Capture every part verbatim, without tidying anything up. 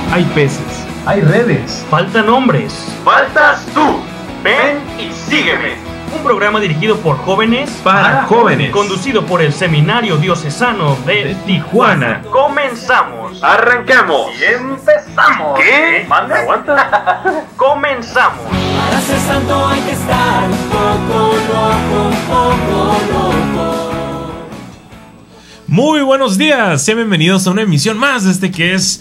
Hay peces. Hay redes. Faltan hombres. Faltas tú. Ven y sígueme. Un programa dirigido por jóvenes para, para jóvenes. Conducido por el Seminario Diocesano de, de Tijuana. Comenzamos. Arrancamos. Y empezamos. ¿Qué? Manda, aguanta. Comenzamos. Para ser santo hay que estar un poco loco, un poco loco. Muy buenos días, sean bienvenidos a una emisión más de este que es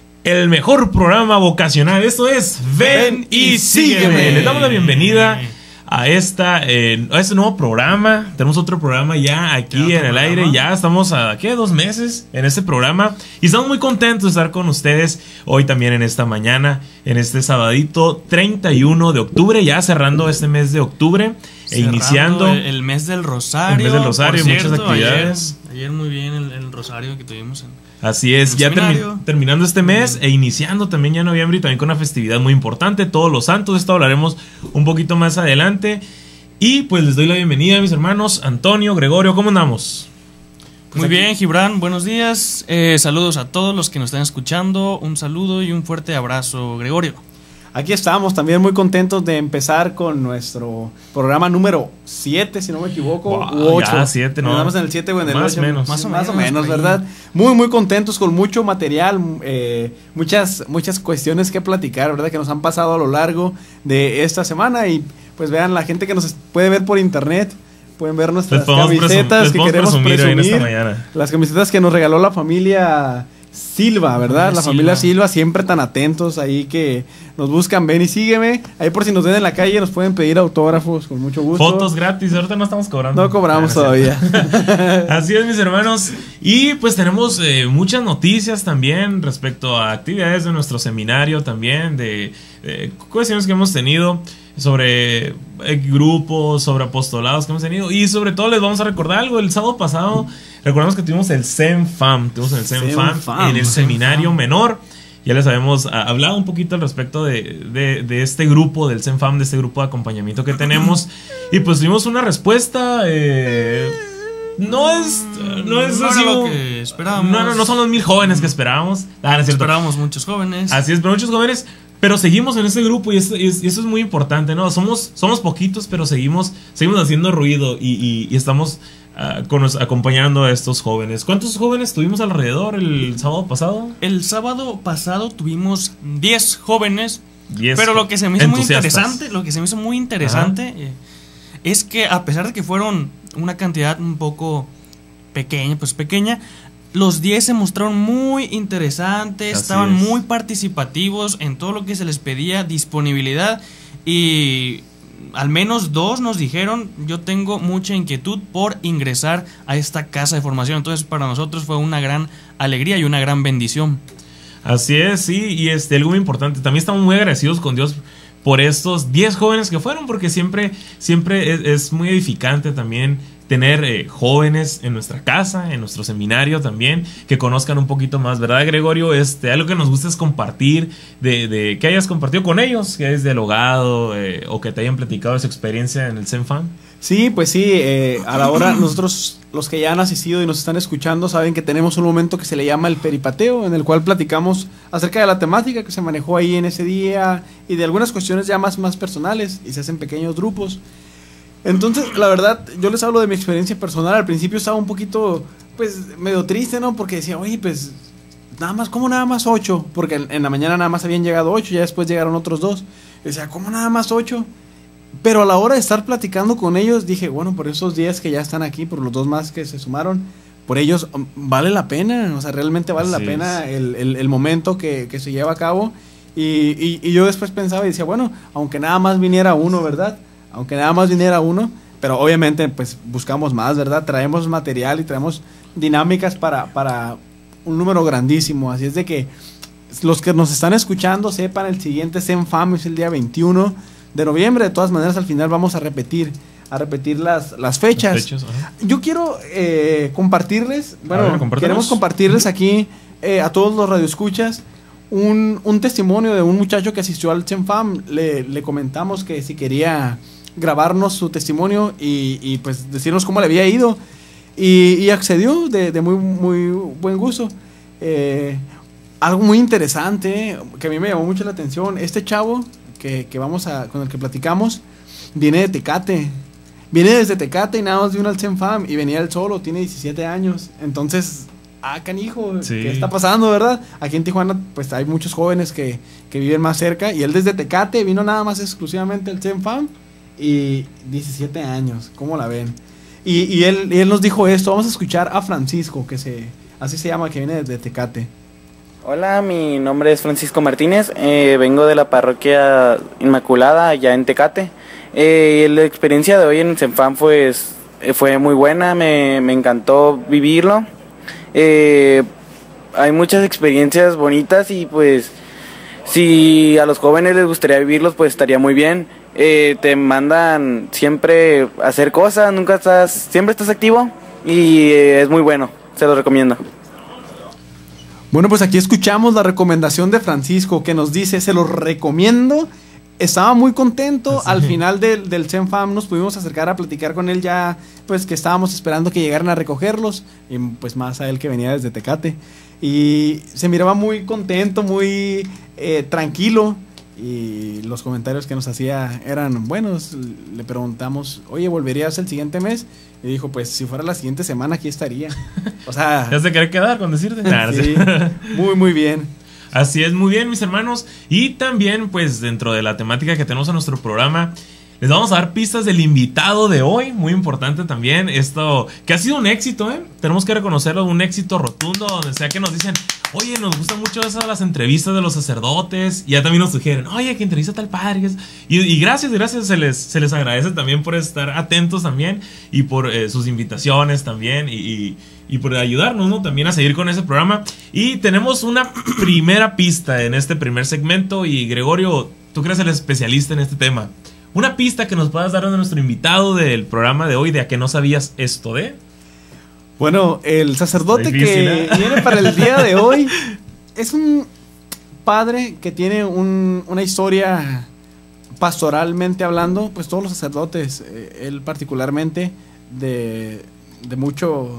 el mejor programa vocacional. Esto es Ven y Sígueme. Les damos la bienvenida a esta eh, a este nuevo programa. Tenemos otro programa ya aquí en el aire. Ya estamos a ¿qué? dos meses en este programa y estamos muy contentos de estar con ustedes hoy también en esta mañana, en este sabadito treinta y uno de octubre, ya cerrando este mes de octubre e iniciando el, el mes del Rosario. El mes del Rosario, por cierto, muchas actividades. Ayer, ayer muy bien el, el Rosario que tuvimos en, Así es, ya termi terminando este mes e iniciando también ya noviembre y también con una festividad muy importante, Todos los Santos. De esto hablaremos un poquito más adelante. Y pues les doy la bienvenida a mis hermanos Antonio, Gregorio, ¿cómo andamos? Pues muy aquí. Bien, Gibran, buenos días. Eh, saludos a todos los que nos están escuchando. Un saludo y un fuerte abrazo, Gregorio. Aquí estamos también muy contentos de empezar con nuestro programa número siete, si no me equivoco, wow, u ocho. Ya, siete, ¿no? Estamos en el siete o en el más ocho. Menos. Más o menos. Más o menos, ¿verdad? Muy, muy contentos con mucho material, eh, muchas, muchas cuestiones que platicar, ¿verdad? Que nos han pasado a lo largo de esta semana. Y pues vean, la gente que nos puede ver por internet, pueden ver nuestras camisetas que queremos presumir, presumir esta mañana. Las camisetas que nos regaló la familia Silva, ¿verdad? La familia Silva, siempre tan atentos ahí que nos buscan, ven y sígueme. Ahí por si nos ven en la calle nos pueden pedir autógrafos con mucho gusto. Fotos gratis, ahorita no estamos cobrando. No cobramos ah, todavía. Así es, mis hermanos. Y pues tenemos eh, muchas noticias también respecto a actividades de nuestro seminario también, de, de cuestiones que hemos tenido sobre eh, grupos, sobre apostolados que hemos tenido. Y sobre todo les vamos a recordar algo. El sábado pasado recordamos que tuvimos el CENFAM. Tuvimos el CENFAM en el seminario menor. Ya les habíamos a, hablado un poquito al respecto de, de, de este grupo, del CENFAM, de este grupo de acompañamiento que tenemos. Y pues tuvimos una respuesta. Eh, no es, no es no así. Lo que esperábamos. No, no, no son los mil jóvenes que esperábamos. Ah, no es cierto. Esperábamos muchos jóvenes. Así es, pero muchos jóvenes. Pero seguimos en este grupo y eso, y eso es muy importante, ¿no? Somos, somos poquitos, pero seguimos, seguimos haciendo ruido y, y, y estamos uh, con, acompañando a estos jóvenes. ¿Cuántos jóvenes tuvimos alrededor el sábado pasado? El sábado pasado tuvimos diez jóvenes, diez pero lo que se me hizo muy interesante, lo que se me hizo muy interesante eh, es que a pesar de que fueron una cantidad un poco pequeña, pues pequeña, los diez se mostraron muy interesantes, Así estaban es. muy participativos en todo lo que se les pedía, disponibilidad, y al menos dos nos dijeron: yo tengo mucha inquietud por ingresar a esta casa de formación. Entonces para nosotros fue una gran alegría y una gran bendición. Así es, sí, y este, algo muy importante, también estamos muy agradecidos con Dios por estos diez jóvenes que fueron, porque siempre, siempre es, es muy edificante también tener eh, jóvenes en nuestra casa, en nuestro seminario también, que conozcan un poquito más, ¿verdad, Gregorio? Este, algo que nos gusta es compartir, de, de que hayas compartido con ellos, que hayas dialogado eh, o que te hayan platicado de su experiencia en el CENFAM. Sí, pues sí, eh, a la hora nosotros, los que ya han asistido y nos están escuchando, saben que tenemos un momento que se le llama el peripateo, en el cual platicamos acerca de la temática que se manejó ahí en ese día y de algunas cuestiones ya más, más personales, y se hacen pequeños grupos. Entonces, la verdad, yo les hablo de mi experiencia personal. Al principio estaba un poquito, pues, medio triste, ¿no? Porque decía, oye, pues, nada más, ¿cómo nada más ocho? Porque en, en la mañana nada más habían llegado ocho, ya después llegaron otros dos. Y decía, ¿cómo nada más ocho? Pero a la hora de estar platicando con ellos, dije, bueno, por esos días que ya están aquí, por los dos más que se sumaron, por ellos vale la pena, o sea, realmente vale Así la pena el, el, el momento que, que se lleva a cabo. Y, y, y yo después pensaba y decía, bueno, aunque nada más viniera uno, ¿verdad? Aunque nada más viniera uno, pero obviamente pues buscamos más, ¿verdad? Traemos material y traemos dinámicas para, para un número grandísimo. Así es de que los que nos están escuchando sepan, el siguiente CENFAM es el día veintiuno de noviembre. De todas maneras, al final vamos a repetir a repetir las, las fechas. Las fechas Yo quiero eh, compartirles, bueno, ver, queremos compartirles aquí eh, a todos los radioescuchas un, un testimonio de un muchacho que asistió al CENFAM. Le, le comentamos que si quería grabarnos su testimonio y, y pues decirnos cómo le había ido, y, y accedió de, de muy, muy buen gusto. Eh, algo muy interesante que a mí me llamó mucho la atención. Este chavo que, que vamos a, con el que platicamos viene de Tecate. Viene desde Tecate y nada más vino al CENFAM y venía él solo, tiene diecisiete años. Entonces, ah, canijo, Sí. ¿qué está pasando, verdad? Aquí en Tijuana pues hay muchos jóvenes que, que viven más cerca y él desde Tecate vino nada más exclusivamente al CENFAM y diecisiete años, ¿cómo la ven? Y, y, él, y él nos dijo esto, vamos a escuchar a Francisco, que se, así se llama, que viene desde Tecate. Hola, mi nombre es Francisco Martínez, eh, vengo de la parroquia Inmaculada, allá en Tecate. Eh, la experiencia de hoy en CENFAM pues, eh, fue muy buena, me, me encantó vivirlo. Eh, hay muchas experiencias bonitas y pues si a los jóvenes les gustaría vivirlos pues estaría muy bien. Eh, te mandan siempre a hacer cosas, nunca estás, siempre estás activo y eh, es muy bueno, se lo recomiendo. Bueno, pues aquí escuchamos la recomendación de Francisco que nos dice, se los recomiendo. Estaba muy contento, Sí. al final del, del CENFAM nos pudimos acercar a platicar con él ya, pues que estábamos esperando que llegaran a recogerlos, y pues más a él que venía desde Tecate. Y se miraba muy contento, muy eh, tranquilo, y los comentarios que nos hacía eran buenos. Le preguntamos, oye, ¿volverías el siguiente mes? Y dijo, pues si fuera la siguiente semana aquí estaría. O sea... ¿Ya se quiere quedar con decirte? Nah, sí, muy, muy bien. Así es, muy bien, mis hermanos. Y también, pues, dentro de la temática que tenemos en nuestro programa, les vamos a dar pistas del invitado de hoy. Muy importante también. Esto, que ha sido un éxito, ¿eh? Tenemos que reconocerlo, un éxito rotundo. Donde sea que nos dicen, oye, nos gustan mucho esas las entrevistas de los sacerdotes. Y ya también nos sugieren, oye, que entrevista a tal padre. Y, y gracias, gracias. Se les, se les agradece también por estar atentos también. Y por eh, sus invitaciones también. Y... y Y por ayudarnos, ¿no? También a seguir con ese programa. Y tenemos una primera pista en este primer segmento. Y Gregorio, tú que eres el especialista en este tema, una pista que nos puedas dar a nuestro invitado del programa de hoy, de a que no sabías esto de... Bueno, el sacerdote Difícil, que ¿eh? viene para el día de hoy es un padre que tiene un, una historia pastoralmente hablando, pues todos los sacerdotes, eh, él particularmente, de, de mucho...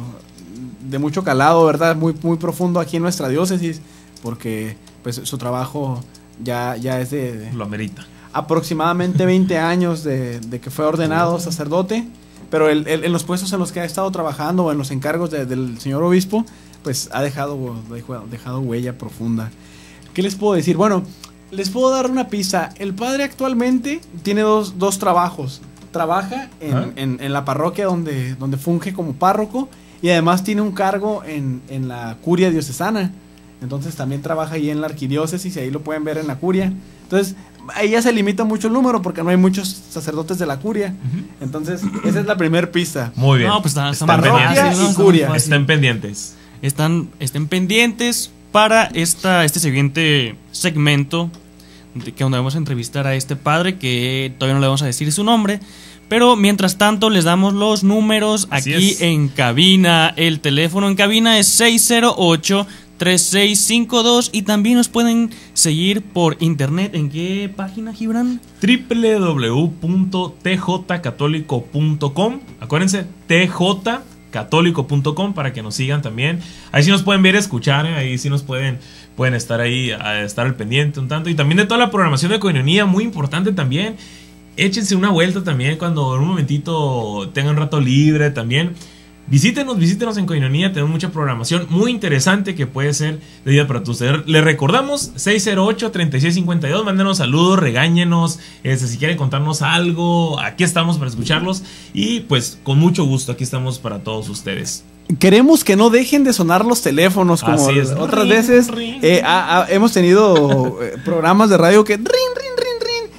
de mucho calado, ¿verdad? Muy, muy profundo aquí en nuestra diócesis, porque pues su trabajo ya, ya es de, de Lo amerita. aproximadamente veinte años de, de que fue ordenado sacerdote, pero el, el, en los puestos en los que ha estado trabajando o en los encargos de, del señor obispo, pues ha dejado, dejado huella profunda. ¿Qué les puedo decir? Bueno, les puedo dar una pista. El padre actualmente tiene dos, dos trabajos. Trabaja en, ¿Ah? en, en la parroquia donde, donde funge como párroco, y además tiene un cargo en, en la curia diocesana. Entonces también trabaja ahí en la arquidiócesis y ahí lo pueden ver en la curia. Entonces ahí ya se limita mucho el número porque no hay muchos sacerdotes de la curia. Entonces esa es la primer pista. Muy bien. No, pues está, está Están muy Parroquia fácil, y ¿no? Está muy curia. fácil. Estén pendientes. Están, estén pendientes para esta, este siguiente segmento de que donde vamos a entrevistar a este padre que todavía no le vamos a decir su nombre, pero mientras tanto les damos los números Así aquí es. en cabina. El teléfono en cabina es seis cero ocho, tres seis cinco dos y también nos pueden seguir por internet. ¿En qué página, Gibran? doble u doble u doble u punto t j católico punto com. Acuérdense, t j católico punto com para que nos sigan también. Ahí sí nos pueden ver, escuchar, ¿eh? Ahí sí nos pueden, pueden estar ahí, a estar al pendiente un tanto. Y también de toda la programación de Coinonía, muy importante también. Échense una vuelta también cuando en un momentito tengan un rato libre también. Visítenos, visítenos en Coinonía, tenemos mucha programación muy interesante que puede ser de día para ustedes. Les recordamos, seis cero ocho, tres seis cinco dos, mándenos saludos, regáñenos, este, si quieren contarnos algo, aquí estamos para escucharlos y pues con mucho gusto aquí estamos para todos ustedes. Queremos que no dejen de sonar los teléfonos como Así es. otras Ring, veces. ring. Eh, ha- ha- hemos tenido eh, programas de radio que rin, rin, rin, rin.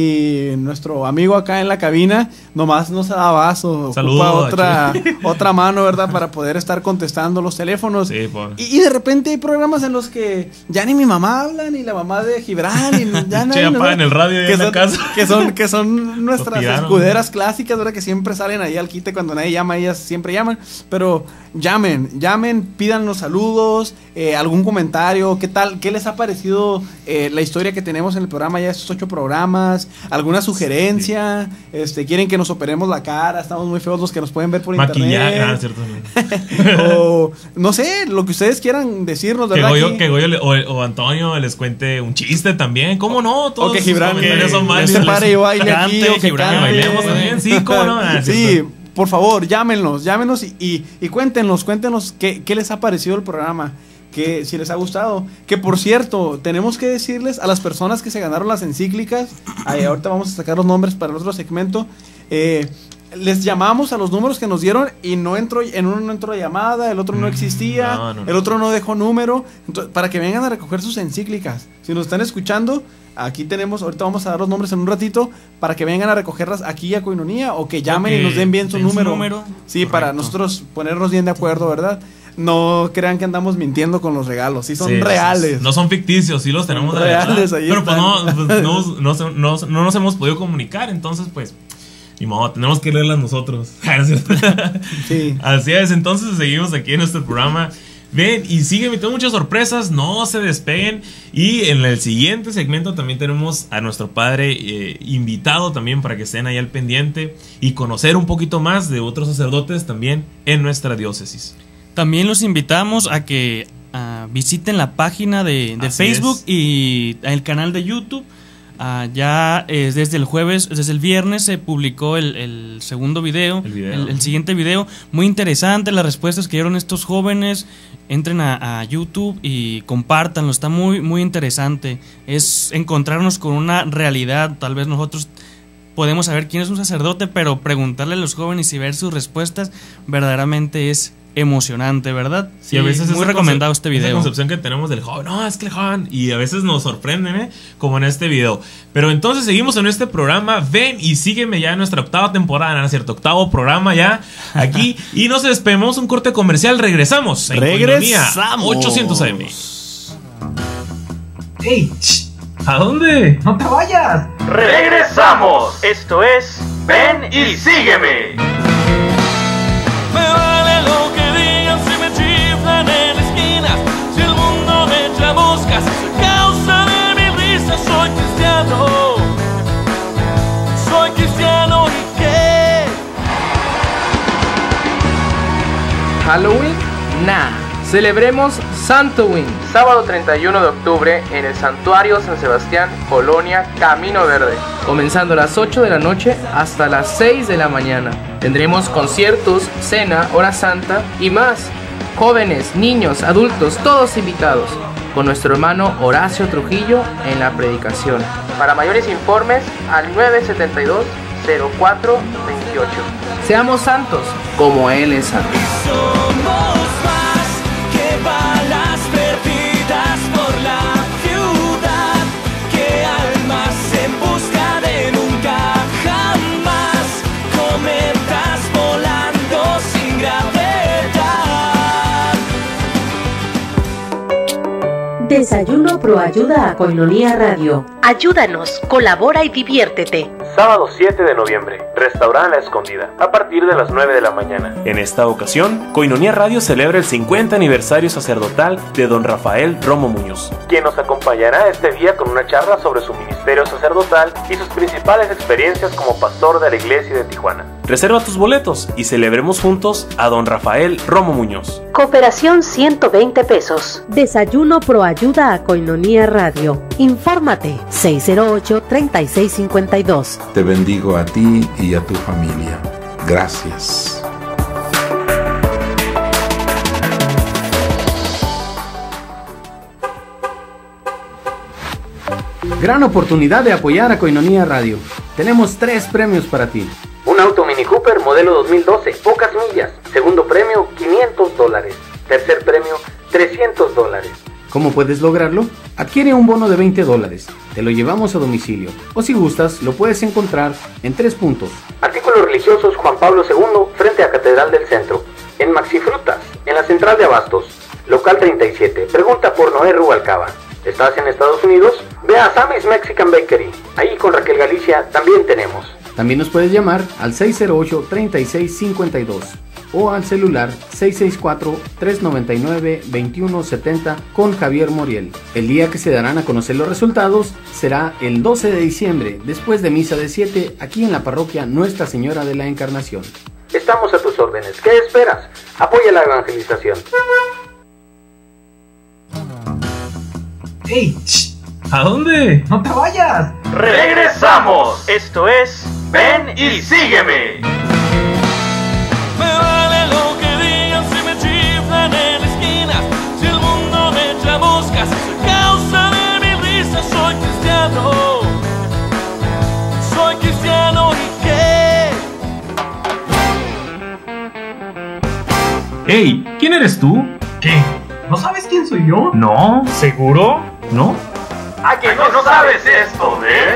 Y nuestro amigo acá en la cabina nomás no se da vaso. Saludos, Ocupa otra, otra mano, ¿verdad? Para poder estar contestando los teléfonos. Sí, por... Y, y de repente hay programas en los que ya ni mi mamá habla, ni la mamá de Gibran, y ya Che, nadie, apagan el radio ahí que en la son, casa. que son, que son nuestras tiraron. escuderas clásicas, ¿verdad? Que siempre salen ahí al quite cuando nadie llama, ellas siempre llaman. Pero llamen, llamen, pidan los saludos, eh, algún comentario, ¿qué tal? ¿Qué les ha parecido eh, la historia que tenemos en el programa, ya estos ocho programas? dudas, alguna sugerencia, sí. este, quieren que nos operemos la cara, estamos muy feos los que nos pueden ver por Maquillaje, internet. Ah, cierto. O no sé, lo que ustedes quieran decirnos, que ¿verdad? Goyo, Aquí. que Goyo le, o, o Antonio les cuente un chiste también, ¿cómo no? Todos o que Gibran son válidos. se pare y baile aquí, o que Gibran, cante. bailemos también, sí, ¿cómo no? Ah, sí, cierto. por favor, llámenos, llámenos y, y, y cuéntenos, cuéntenos qué, qué les ha parecido el programa, que si les ha gustado. Que por cierto, tenemos que decirles a las personas que se ganaron las encíclicas, ahí, ahorita vamos a sacar los nombres para el otro segmento, eh, les llamamos a los números que nos dieron y no entró, en uno no entró llamada, el otro no existía, no, no, no. el otro no dejó número, entonces, para que vengan a recoger sus encíclicas. Si nos están escuchando, aquí tenemos, ahorita vamos a dar los nombres en un ratito, para que vengan a recogerlas aquí a Coinonía o que llamen okay. y nos den bien su Den número. Su número. Sí, Correcto. para nosotros ponernos bien de acuerdo, ¿verdad? No crean que andamos mintiendo con los regalos, sí son Sí, reales. No son ficticios, sí los tenemos Son de verdad. reales, ahí Pero pues están. no, pues, no, no, se- no, no nos hemos podido comunicar, entonces pues ni modo, tenemos que leerlas nosotros. Sí. Así es, entonces seguimos aquí en nuestro programa. Ven y sígueme, tengo muchas sorpresas, no se despeguen. Y en el siguiente segmento también tenemos a nuestro padre eh, invitado también para que estén ahí al pendiente y conocer un poquito más de otros sacerdotes también en nuestra diócesis. También los invitamos a que uh, visiten la página de, de Así Facebook es. y el canal de YouTube. Uh, ya eh, desde el jueves, desde el viernes se publicó el, el segundo video, El video. El, el siguiente video. Muy interesante las respuestas que dieron estos jóvenes. Entren a, a YouTube y compártanlo, está muy, muy interesante. Es encontrarnos con una realidad. Tal vez nosotros podemos saber quién es un sacerdote, pero preguntarle a los jóvenes y ver sus respuestas verdaderamente es emocionante, ¿verdad? Sí, a veces muy esa recomendado conce- este Esa video. concepción que tenemos del joven, no, es que el joven, y a veces nos sorprenden, ¿eh? Como en este video. Pero entonces seguimos en este programa. Ven y sígueme ya en nuestra octava temporada, ¿no es cierto? Octavo programa ya aquí. Y nos despedimos un corte comercial. Regresamos. En Regresamos. Coinonía ochocientos A M. ¡Ey! ch, ¿A dónde? ¡No te vayas! Regresamos. Esto es Ven y sígueme. Me vale lo que digan si me chiflan en la esquina. Si el mundo me echa moscas, a causa de mi risa soy cristiano. Soy cristiano y qué. Halloween, nah. Celebremos Santoween, sábado treinta y uno de octubre en el Santuario San Sebastián, Colonia Camino Verde, comenzando a las ocho de la noche hasta las seis de la mañana. Tendremos conciertos, cena, hora santa y más. Jóvenes, niños, adultos, todos invitados, con nuestro hermano Horacio Trujillo en la predicación. Para mayores informes al nueve setenta y dos, cero cuatro veintiocho. Seamos santos como Él es santo. Somos más que balas perdidas por la ciudad, que almas en busca de nunca jamás, cometas volando sin gravedad. Desayuno Pro Ayuda a Coinonía Radio. Ayúdanos, colabora y diviértete. Sábado siete de noviembre, Restaurante La Escondida, a partir de las nueve de la mañana. En esta ocasión, Coinonía Radio celebra el cincuenta aniversario sacerdotal de don Rafael Romo Muñoz, quien nos acompañará este día con una charla sobre su ministerio sacerdotal y sus principales experiencias como pastor de la iglesia de Tijuana. Reserva tus boletos y celebremos juntos a don Rafael Romo Muñoz. Cooperación ciento veinte pesos. Desayuno Pro Ayuda a Coinonía Radio. Infórmate seis cero ocho, treinta y seis cincuenta y dos. Te bendigo a ti y a tu familia. Gracias. Gran oportunidad de apoyar a Coinonía Radio. Tenemos tres premios para ti. Un auto Mini Cooper modelo dos mil doce, pocas millas. Segundo premio, quinientos dólares. Tercer premio, trescientos dólares. ¿Cómo puedes lograrlo? Adquiere un bono de veinte dólares. Te lo llevamos a domicilio. O si gustas, lo puedes encontrar en tres puntos. Artículos religiosos Juan Pablo segundo, frente a Catedral del Centro. En Maxi Frutas, en la Central de Abastos. Local treinta y siete. Pregunta por Noé Rubalcaba. ¿Estás en Estados Unidos? Ve a Sammy's Mexican Bakery. Ahí con Raquel Galicia también tenemos. También nos puedes llamar al seis cero ocho, treinta y seis cincuenta y dos. o al celular seis seis cuatro, tres nueve nueve, dos uno siete cero con Javier Moriel. El día que se darán a conocer los resultados será el doce de diciembre, después de misa de siete, aquí en la parroquia Nuestra Señora de la Encarnación. Estamos a tus órdenes. ¿Qué esperas? Apoya la evangelización. ¡Ey! ¿A dónde? ¡No te vayas! ¡Regresamos! Esto es Ven y Sígueme. Me vale lo que digan si me chiflan en la esquina. Si el mundo me echa moscas, soy causa de mi risa. Soy cristiano. Soy cristiano y qué. ¡Ey! ¿Quién eres tú? ¿Qué? ¿No sabes quién soy yo? No. ¿Seguro? ¿No? ¿A que no, no sabes esto, eh?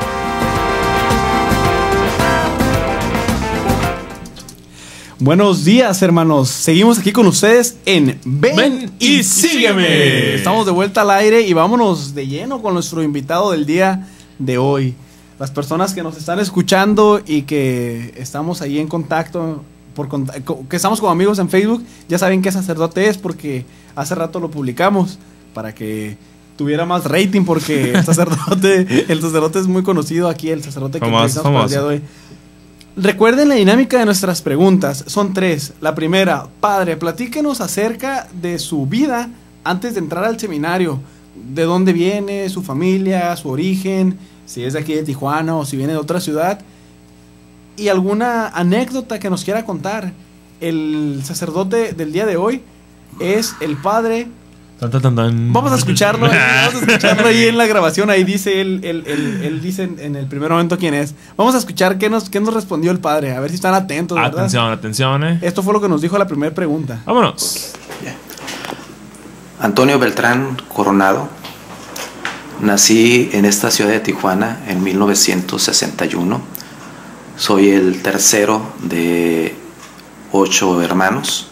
Buenos días, hermanos. Seguimos aquí con ustedes en Ven, Ven y Sígueme. Estamos de vuelta al aire y vámonos de lleno con nuestro invitado del día de hoy. Las personas que nos están escuchando y que estamos ahí en contacto, por cont- que estamos como amigos en Facebook, ya saben qué sacerdote es porque hace rato lo publicamos para que tuviera más rating, porque el sacerdote, el sacerdote es muy conocido aquí, el sacerdote que Famoso, entrevistamos para el día de hoy. Recuerden la dinámica de nuestras preguntas, son tres. La primera, padre, platíquenos acerca de su vida antes de entrar al seminario. ¿De dónde viene, su familia, su origen, si es de aquí de Tijuana o si viene de otra ciudad? Y alguna anécdota que nos quiera contar. El sacerdote del día de hoy es el padre... Tan, tan, tan, tan. Vamos a escucharlo, vamos a escucharlo ahí en la grabación. Ahí dice él, él, él, él dice en, en el primer momento quién es. Vamos a escuchar qué nos, qué nos respondió el padre, a ver si están atentos, ¿verdad? Atención, atención, eh. Esto fue lo que nos dijo la primera pregunta. Vámonos. Antonio Beltrán Coronado. Nací en esta ciudad de Tijuana en mil novecientos sesenta y uno. Soy el tercero de ocho hermanos.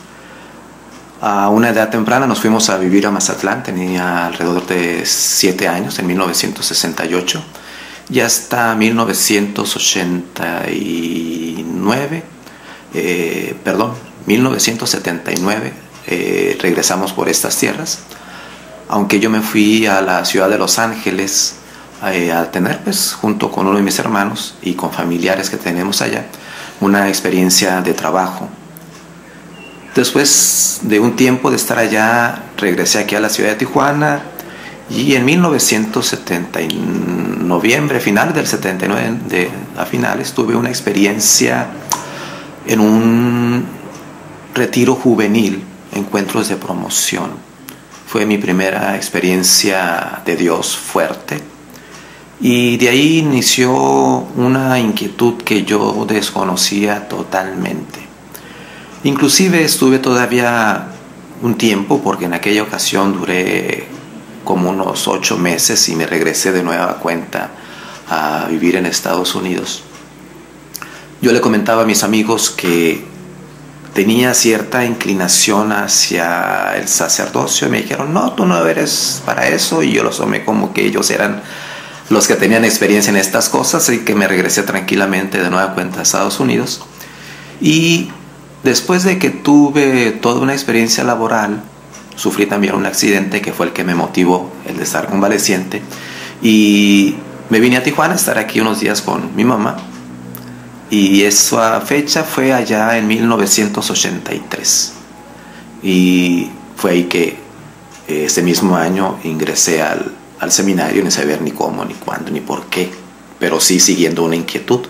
A una edad temprana nos fuimos a vivir a Mazatlán, tenía alrededor de siete años, en mil novecientos sesenta y ocho. Y hasta mil novecientos ochenta y nueve, eh, perdón, mil novecientos setenta y nueve, eh, regresamos por estas tierras. Aunque yo me fui a la ciudad de Los Ángeles eh, a tener, pues, junto con uno de mis hermanos y con familiares que tenemos allá, una experiencia de trabajo. Después de un tiempo de estar allá, regresé aquí a la ciudad de Tijuana y en mil novecientos setenta, en noviembre, finales del setenta y nueve, de, a finales, tuve una experiencia en un retiro juvenil, encuentros de promoción. Fue mi primera experiencia de Dios fuerte y de ahí inició una inquietud que yo desconocía totalmente. Inclusive estuve todavía un tiempo, porque en aquella ocasión duré como unos ocho meses y me regresé de nueva cuenta a vivir en Estados Unidos. Yo le comentaba a mis amigos que tenía cierta inclinación hacia el sacerdocio y me dijeron, no, tú no eres para eso, y yo los tomé como que ellos eran los que tenían experiencia en estas cosas, y que me regresé tranquilamente de nueva cuenta a Estados Unidos. Y después de que tuve toda una experiencia laboral, sufrí también un accidente que fue el que me motivó el de estar convaleciente, y me vine a Tijuana a estar aquí unos días con mi mamá, y esa fecha fue allá en mil novecientos ochenta y tres, y fue ahí que ese mismo año ingresé al, al seminario, ni saber ni cómo, ni cuándo, ni por qué, pero sí siguiendo una inquietud.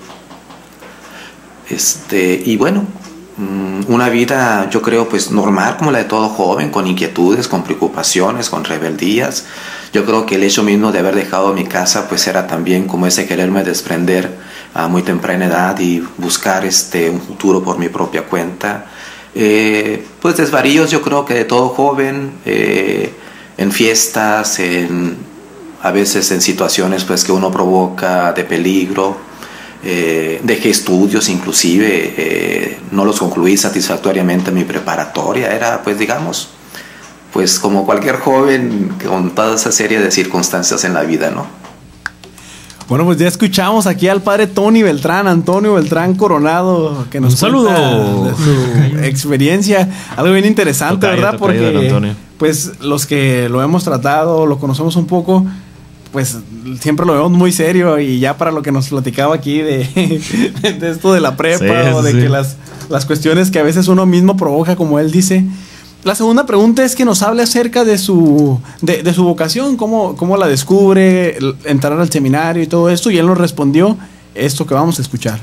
Este, y bueno, una vida, yo creo, pues normal, como la de todo joven, con inquietudes, con preocupaciones, con rebeldías. Yo creo que el hecho mismo de haber dejado mi casa, pues era también como ese quererme desprender a muy temprana edad y buscar este, un futuro por mi propia cuenta. Eh, pues desvaríos, yo creo que de todo joven, eh, en fiestas, en, a veces en situaciones pues que uno provoca de peligro. Eh, dejé estudios, inclusive eh, no los concluí satisfactoriamente en mi preparatoria. Era, pues digamos, pues como cualquier joven con toda esa serie de circunstancias en la vida, ¿no? Bueno, pues ya escuchamos aquí al padre Tony Beltrán, Antonio Beltrán Coronado, que nos Un saludo. cuenta de su experiencia, algo bien interesante, Tocayo, ¿verdad? tocayo del Porque Antonio. pues los que lo hemos tratado, lo conocemos un poco, pues siempre lo vemos muy serio, y ya para lo que nos platicaba aquí de, de esto de la prepa, Sí, o de sí. que las, las cuestiones que a veces uno mismo provoca, como él dice. La segunda pregunta es que nos hable acerca de su, de, de su vocación, cómo, cómo la descubre, el- entrar al seminario y todo esto, y él nos respondió esto que vamos a escuchar.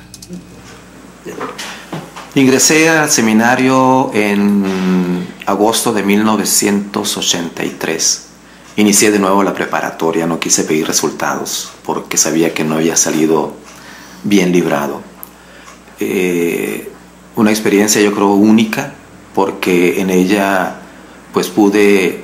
Ingresé al seminario en agosto de mil novecientos ochenta y tres. Inicié de nuevo la preparatoria, no quise pedir resultados porque sabía que no había salido bien librado. Eh, una experiencia yo creo única, porque en ella pues pude,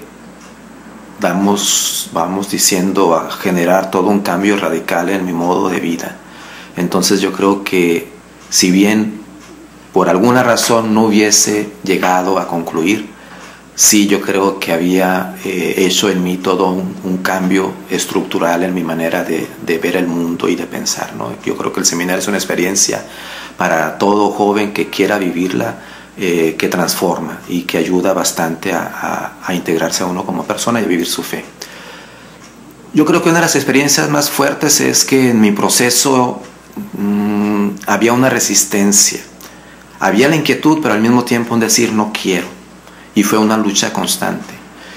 vamos, vamos diciendo, a generar todo un cambio radical en mi modo de vida. Entonces yo creo que si bien por alguna razón no hubiese llegado a concluir, sí yo creo que había eh, hecho en mí todo un, un cambio estructural en mi manera de, de ver el mundo y de pensar, ¿no? Yo creo que el seminario es una experiencia para todo joven que quiera vivirla, eh, que transforma y que ayuda bastante a, a, a integrarse a uno como persona y a vivir su fe. Yo creo que una de las experiencias más fuertes es que en mi proceso mmm, había una resistencia. Había la inquietud, pero al mismo tiempo un decir no quiero. Y fue una lucha constante.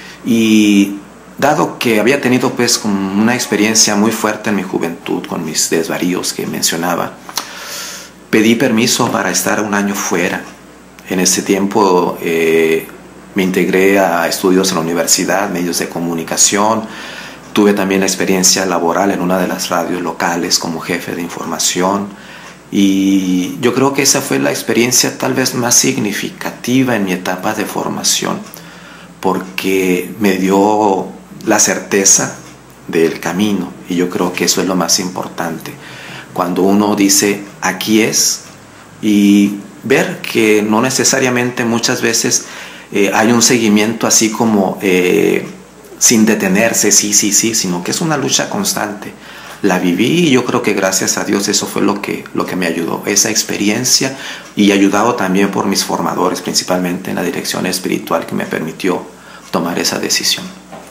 Y dado que había tenido pues como una experiencia muy fuerte en mi juventud con mis desvaríos que mencionaba, pedí permiso para estar un año fuera. En ese tiempo eh, me integré a estudios en la universidad, medios de comunicación. Tuve también la experiencia laboral en una de las radios locales como jefe de información. Y yo creo que esa fue la experiencia tal vez más significativa en mi etapa de formación, porque me dio la certeza del camino, y yo creo que eso es lo más importante. Cuando uno dice aquí es, y ver que no necesariamente muchas veces eh, hay un seguimiento así como eh, sin detenerse, sí, sí, sí, sino que es una lucha constante. La viví y yo creo que gracias a Dios eso fue lo que, lo que me ayudó, esa experiencia, y ayudado también por mis formadores, principalmente en la dirección espiritual, que me permitió tomar esa decisión.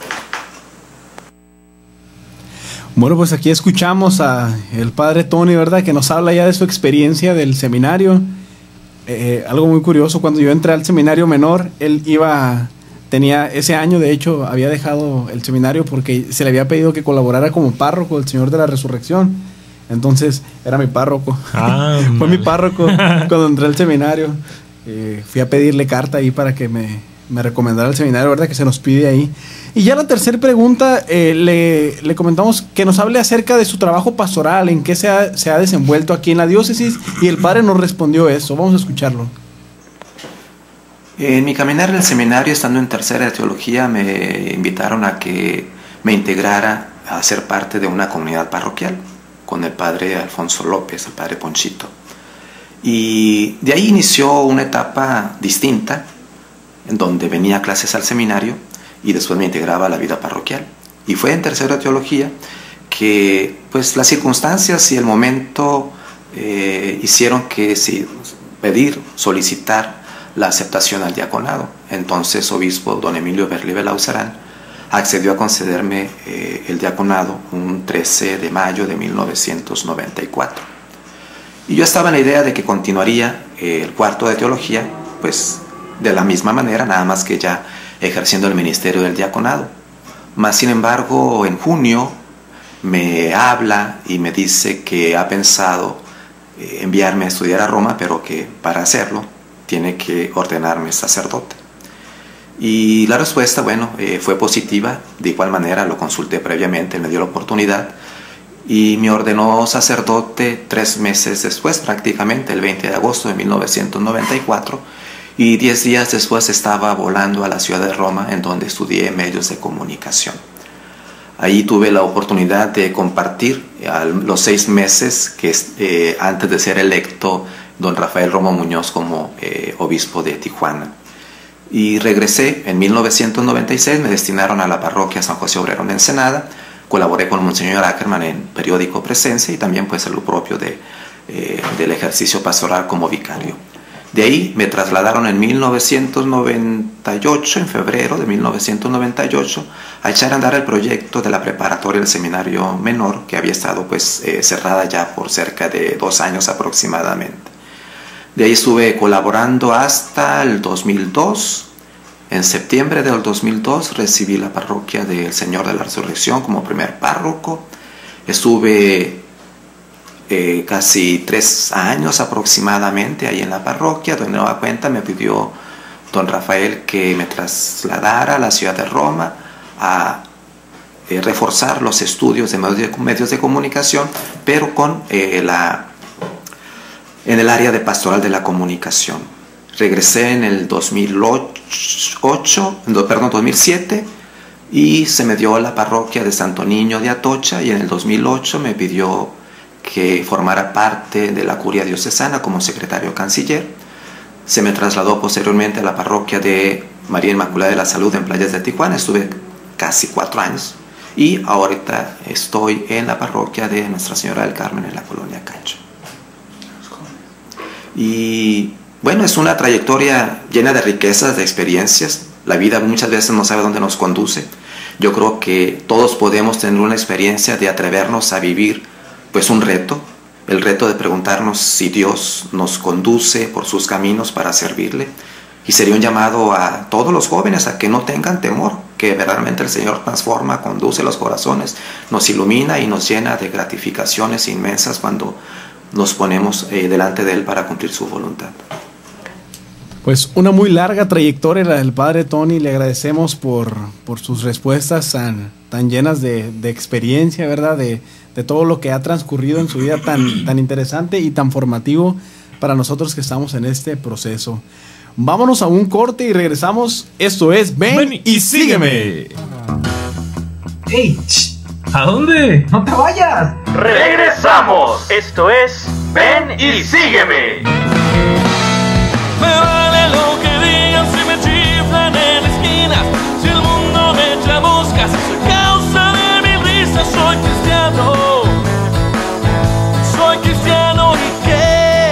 Bueno, pues aquí escuchamos a el padre Tony, ¿verdad? Que nos habla ya de su experiencia del seminario. Eh, algo muy curioso, cuando yo entré al seminario menor, él iba... Tenía ese año, de hecho, había dejado el seminario porque se le había pedido que colaborara como párroco del Señor de la Resurrección. Entonces, era mi párroco. Ah, Fue mi párroco cuando entré al seminario. Eh, fui a pedirle carta ahí para que me, me recomendara el seminario, ¿verdad? Que se nos pide ahí. Y ya la tercera pregunta, eh, le, le comentamos que nos hable acerca de su trabajo pastoral, en qué se ha, se ha desenvuelto aquí en la diócesis, y el padre nos respondió eso. Vamos a escucharlo. En mi caminar en el seminario, estando en tercera de teología, me invitaron a que me integrara a ser parte de una comunidad parroquial con el padre Alfonso López, el padre Ponchito. Y de ahí inició una etapa distinta, en donde venía a clases al seminario y después me integraba a la vida parroquial. Y fue en tercera de teología que pues las circunstancias y el momento eh, hicieron que sí, pedir, solicitar la aceptación al diaconado. Entonces obispo don Emilio Berlibe Lausarán accedió a concederme eh, el diaconado un trece de mayo de mil novecientos noventa y cuatro. Y yo estaba en la idea de que continuaría eh, el cuarto de teología, pues de la misma manera, nada más que ya ejerciendo el ministerio del diaconado. Mas sin embargo, en junio me habla y me dice que ha pensado eh, enviarme a estudiar a Roma, pero que para hacerlo tiene que ordenarme sacerdote. Y la respuesta, bueno, eh, fue positiva. De igual manera lo consulté previamente, me dio la oportunidad y me ordenó sacerdote tres meses después, prácticamente el veinte de agosto de mil novecientos noventa y cuatro, y diez días después estaba volando a la ciudad de Roma, en donde estudié medios de comunicación. Ahí tuve la oportunidad de compartir a los seis meses que eh, antes de ser electo don Rafael Romo Muñoz como eh, obispo de Tijuana. Y regresé en mil novecientos noventa y seis, me destinaron a la parroquia San José Obrero en Ensenada, colaboré con Monseñor Ackerman en periódico Presencia y también pues en lo propio de, eh, del ejercicio pastoral como vicario. De ahí me trasladaron en mil novecientos noventa y ocho, en febrero de mil novecientos noventa y ocho, a echar a andar el proyecto de la preparatoria del seminario menor, que había estado pues eh, cerrada ya por cerca de dos años aproximadamente. De ahí estuve colaborando hasta el dos mil dos. En septiembre del dos mil dos recibí la parroquia del Señor de la Resurrección como primer párroco. Estuve Eh, casi tres años aproximadamente ahí en la parroquia. De nueva cuenta me pidió don Rafael que me trasladara a la ciudad de Roma a eh, reforzar los estudios de medios, de medios de comunicación, pero con eh, la en el área de pastoral de la comunicación. Regresé en el dos mil ocho, perdón, dos mil siete, y se me dio la parroquia de Santo Niño de Atocha, y en el dos mil ocho me pidió que formara parte de la curia diocesana como secretario canciller. Se me trasladó posteriormente a la parroquia de María Inmaculada de la Salud en Playas de Tijuana. Estuve casi cuatro años y ahorita estoy en la parroquia de Nuestra Señora del Carmen en la colonia Cacho. Y bueno, es una trayectoria llena de riquezas, de experiencias. La vida muchas veces no sabe dónde nos conduce. Yo creo que todos podemos tener una experiencia de atrevernos a vivir pues un reto, el reto de preguntarnos si Dios nos conduce por sus caminos para servirle. Y sería un llamado a todos los jóvenes a que no tengan temor, que verdaderamente el Señor transforma, conduce los corazones, nos ilumina y nos llena de gratificaciones inmensas cuando nos ponemos eh, delante de Él para cumplir su voluntad. Pues una muy larga trayectoria la del padre Tony. Le agradecemos por, por sus respuestas tan, tan llenas de, de experiencia, ¿verdad? De, de todo lo que ha transcurrido en su vida tan, tan interesante y tan formativo para nosotros que estamos en este proceso. Vámonos a un corte y regresamos. Esto es Ven, Ven y Sígueme. ¡Ey! ¿A dónde? ¡No te vayas! ¡Regresamos! Esto es Ven y Sígueme. Me vale lo que digan si me chiflan en la esquina, si el mundo me echa moscas, soy causa de mi risa, soy cristiano, soy cristiano y qué.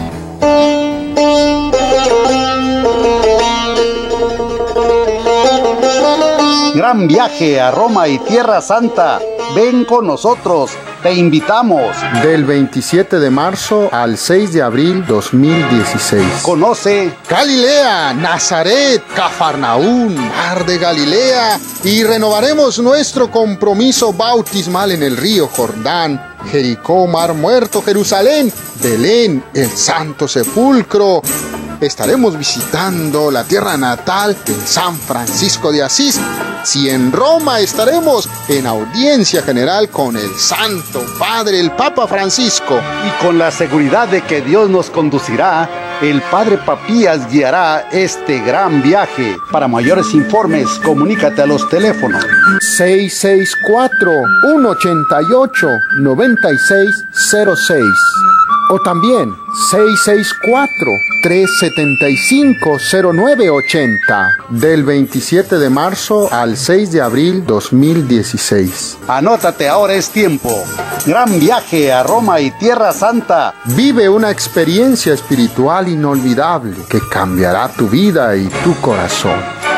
Gran viaje a Roma y Tierra Santa. Ven con nosotros, te invitamos. Del veintisiete de marzo al seis de abril dos mil dieciséis. Conoce Galilea, Nazaret, Cafarnaún, Mar de Galilea, y renovaremos nuestro compromiso bautismal en el río Jordán, Jericó, Mar Muerto, Jerusalén, Belén, el Santo Sepulcro. Estaremos visitando la tierra natal de San Francisco de Asís. Si en Roma estaremos en audiencia general con el Santo Padre, el Papa Francisco. Y con la seguridad de que Dios nos conducirá, el Padre Papías guiará este gran viaje. Para mayores informes, comunícate a los teléfonos seis seis cuatro, uno ocho ocho, nueve seis cero seis o también seis seis cuatro, tres siete cinco, cero nueve ocho cero, del veintisiete de marzo al seis de abril dos mil dieciséis. Anótate, ahora es tiempo. Gran viaje a Roma y Tierra Santa. Vive una experiencia espiritual inolvidable que cambiará tu vida y tu corazón.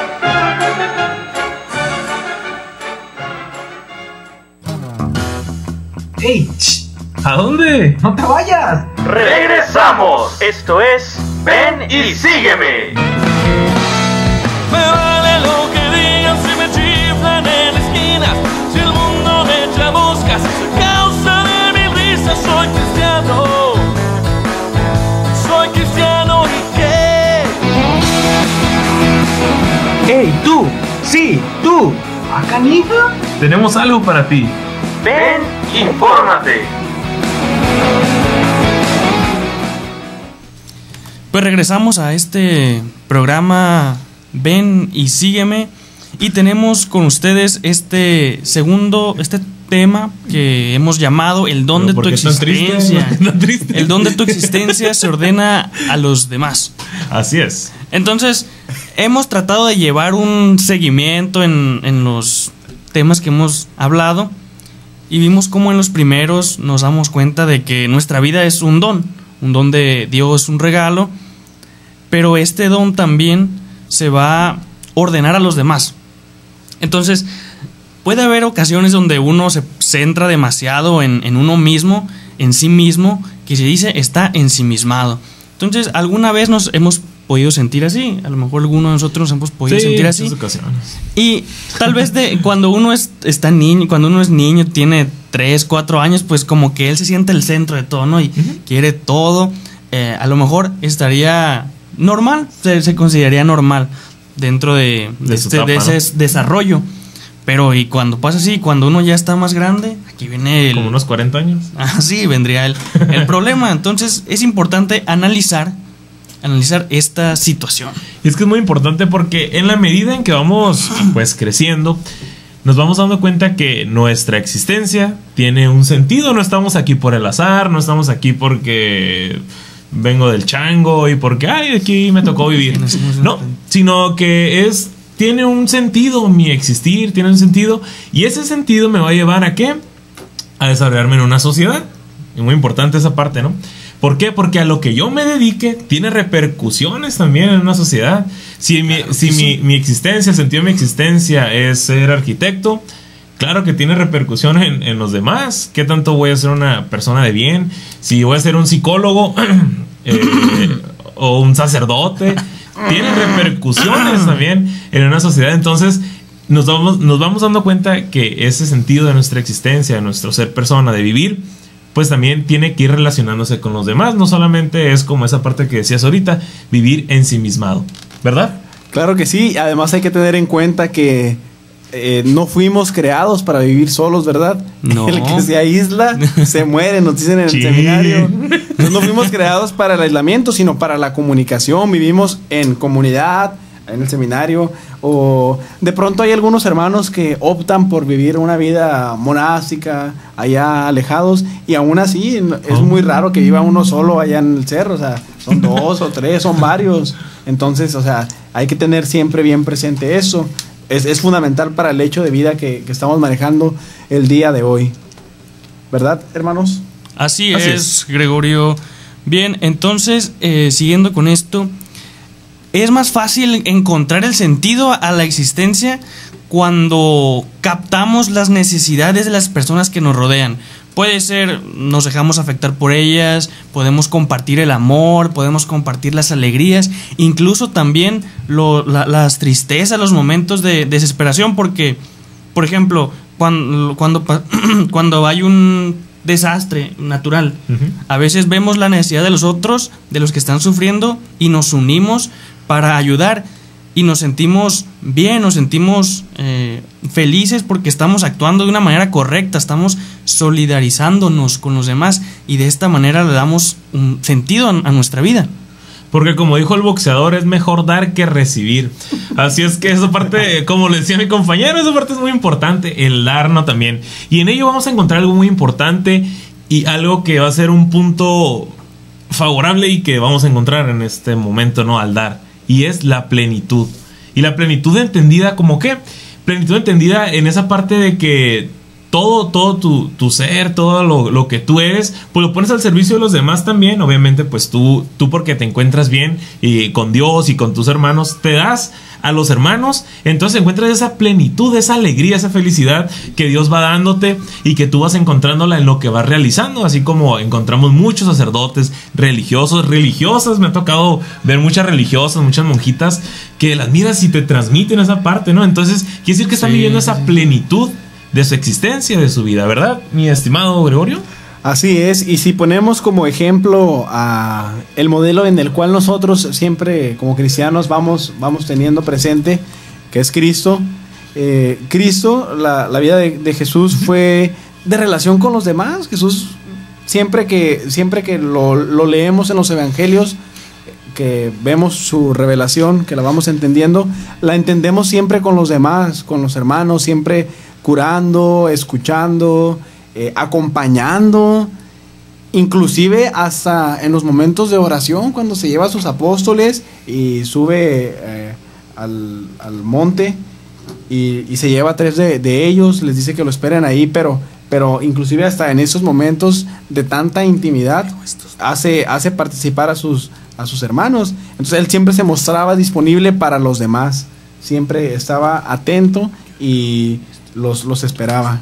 ¡Ey! ¿A dónde? ¡No te vayas! ¡Regresamos! Esto es Ven y Sígueme. Me vale lo que digan si me chiflan en la esquina, si el mundo me echa moscas, soy causa de mi risa, soy cristiano, soy cristiano y qué. ¡Ey, tú! ¡Sí, tú! ¿Acá, hija? Tenemos algo para ti. Ven, infórmate. Pues regresamos a este programa Ven y Sígueme, y tenemos con ustedes este segundo, este tema que hemos llamado el don de tu existencia. El don de tu existencia se ordena a los demás. Así es. Entonces, hemos tratado de llevar un seguimiento en, en los temas que hemos hablado, y vimos cómo en los primeros nos damos cuenta de que nuestra vida es un don, un don de Dios, un regalo, pero este don también se va a ordenar a los demás. Entonces, puede haber ocasiones donde uno se centra demasiado en, en uno mismo, en sí mismo, que se dice está ensimismado. Entonces, alguna vez nos hemos podido sentir así, a lo mejor alguno de nosotros nos hemos podido sí, sentir así. En ocasiones. Y tal vez de cuando uno es, está niño, cuando uno es niño, tiene tres, cuatro años, pues como que él se siente el centro de todo, ¿no? Y uh-huh. quiere todo. Eh, a lo mejor estaría normal, se, se consideraría normal dentro de, de, de, este, etapa, de ese ¿no? desarrollo. Pero y cuando pasa así, cuando uno ya está más grande, aquí viene el... Como unos cuarenta años. Ah, sí, vendría el, el problema. Entonces es importante analizar analizar esta situación. Y es que es muy importante porque en la medida en que vamos pues creciendo, nos vamos dando cuenta que nuestra existencia tiene un sentido. No estamos aquí por el azar, no estamos aquí porque vengo del chango y porque ay, aquí me tocó vivir. No, sino que es tiene un sentido mi existir, tiene un sentido, y ese sentido me va a llevar a ¿qué? A desarrollarme en una sociedad. Y muy importante esa parte, ¿no? ¿Por qué? Porque a lo que yo me dedique tiene repercusiones también en una sociedad. Si, mi, claro si sí. mi, mi existencia, el sentido de mi existencia es ser arquitecto, claro que tiene repercusiones en, en los demás. ¿Qué tanto voy a ser una persona de bien? Si voy a ser un psicólogo eh, o un sacerdote, tiene repercusiones también en una sociedad. Entonces nos vamos, nos vamos dando cuenta que ese sentido de nuestra existencia, de nuestro ser persona, de vivir, pues también tiene que ir relacionándose con los demás. No solamente es como esa parte que decías ahorita, vivir ensimismado, ¿verdad? Claro que sí. Además hay que tener en cuenta que eh, no fuimos creados para vivir solos, ¿verdad? No. El que se aísla se muere, nos dicen en el sí. seminario. Entonces, no fuimos creados para el aislamiento, sino para la comunicación. Vivimos en comunidad, en el seminario, o de pronto hay algunos hermanos que optan por vivir una vida monástica allá alejados, y aún así es muy raro que viva uno solo allá en el cerro. O sea, son dos o tres, son varios. Entonces, o sea, hay que tener siempre bien presente eso. Es, es fundamental para el hecho de vida que, que estamos manejando el día de hoy, ¿verdad, hermanos? Así, así es, es, Gregorio. Bien, entonces, eh, siguiendo con esto, es más fácil encontrar el sentido a la existencia cuando captamos las necesidades de las personas que nos rodean. Puede ser, nos dejamos afectar por ellas, podemos compartir el amor, podemos compartir las alegrías, incluso también lo, la, las tristezas, los momentos de desesperación, porque, por ejemplo, cuando, cuando, cuando hay un desastre natural, uh-huh. a veces vemos la necesidad de los otros, de los que están sufriendo, y nos unimos para ayudar, y nos sentimos bien, nos sentimos eh, felices porque estamos actuando de una manera correcta, estamos solidarizándonos con los demás, y de esta manera le damos un sentido a, a nuestra vida. Porque como dijo el boxeador, es mejor dar que recibir. Así es que esa parte, como le decía mi compañero, esa parte es muy importante, el darnos también. Y en ello vamos a encontrar algo muy importante, y algo que va a ser un punto favorable y que vamos a encontrar en este momento, ¿no? Al dar. Y es la plenitud. Y la plenitud entendida como ¿qué? Plenitud entendida en esa parte de que todo, todo tu, tu ser, todo lo, lo que tú eres, pues lo pones al servicio de los demás también. Obviamente, pues tú, tú porque te encuentras bien y con Dios y con tus hermanos, te das a los hermanos. Entonces encuentras esa plenitud, esa alegría, esa felicidad que Dios va dándote y que tú vas encontrándola en lo que vas realizando. Así como encontramos muchos sacerdotes religiosos, religiosas. Me ha tocado ver muchas religiosas, muchas monjitas que las miras y te transmiten esa parte, ¿no? Entonces quiere decir que están sí, viviendo esa sí. plenitud de su existencia, de su vida, ¿verdad, mi estimado Gregorio? Así es. Y si ponemos como ejemplo a el modelo en el cual nosotros siempre como cristianos vamos, vamos teniendo presente, que es Cristo, eh, Cristo, la, la vida de, de Jesús fue de relación con los demás. Jesús, siempre que, siempre que lo, lo leemos en los evangelios, que vemos su revelación, que la vamos entendiendo, la entendemos siempre con los demás, con los hermanos, siempre curando, escuchando, eh, acompañando, inclusive hasta en los momentos de oración, cuando se lleva a sus apóstoles y sube eh, al, al monte y, y se lleva a tres de, de ellos, les dice que lo esperen ahí, pero pero inclusive hasta en esos momentos de tanta intimidad hace, hace participar a sus, a sus hermanos. Entonces él siempre se mostraba disponible para los demás, siempre estaba atento y los, los esperaba.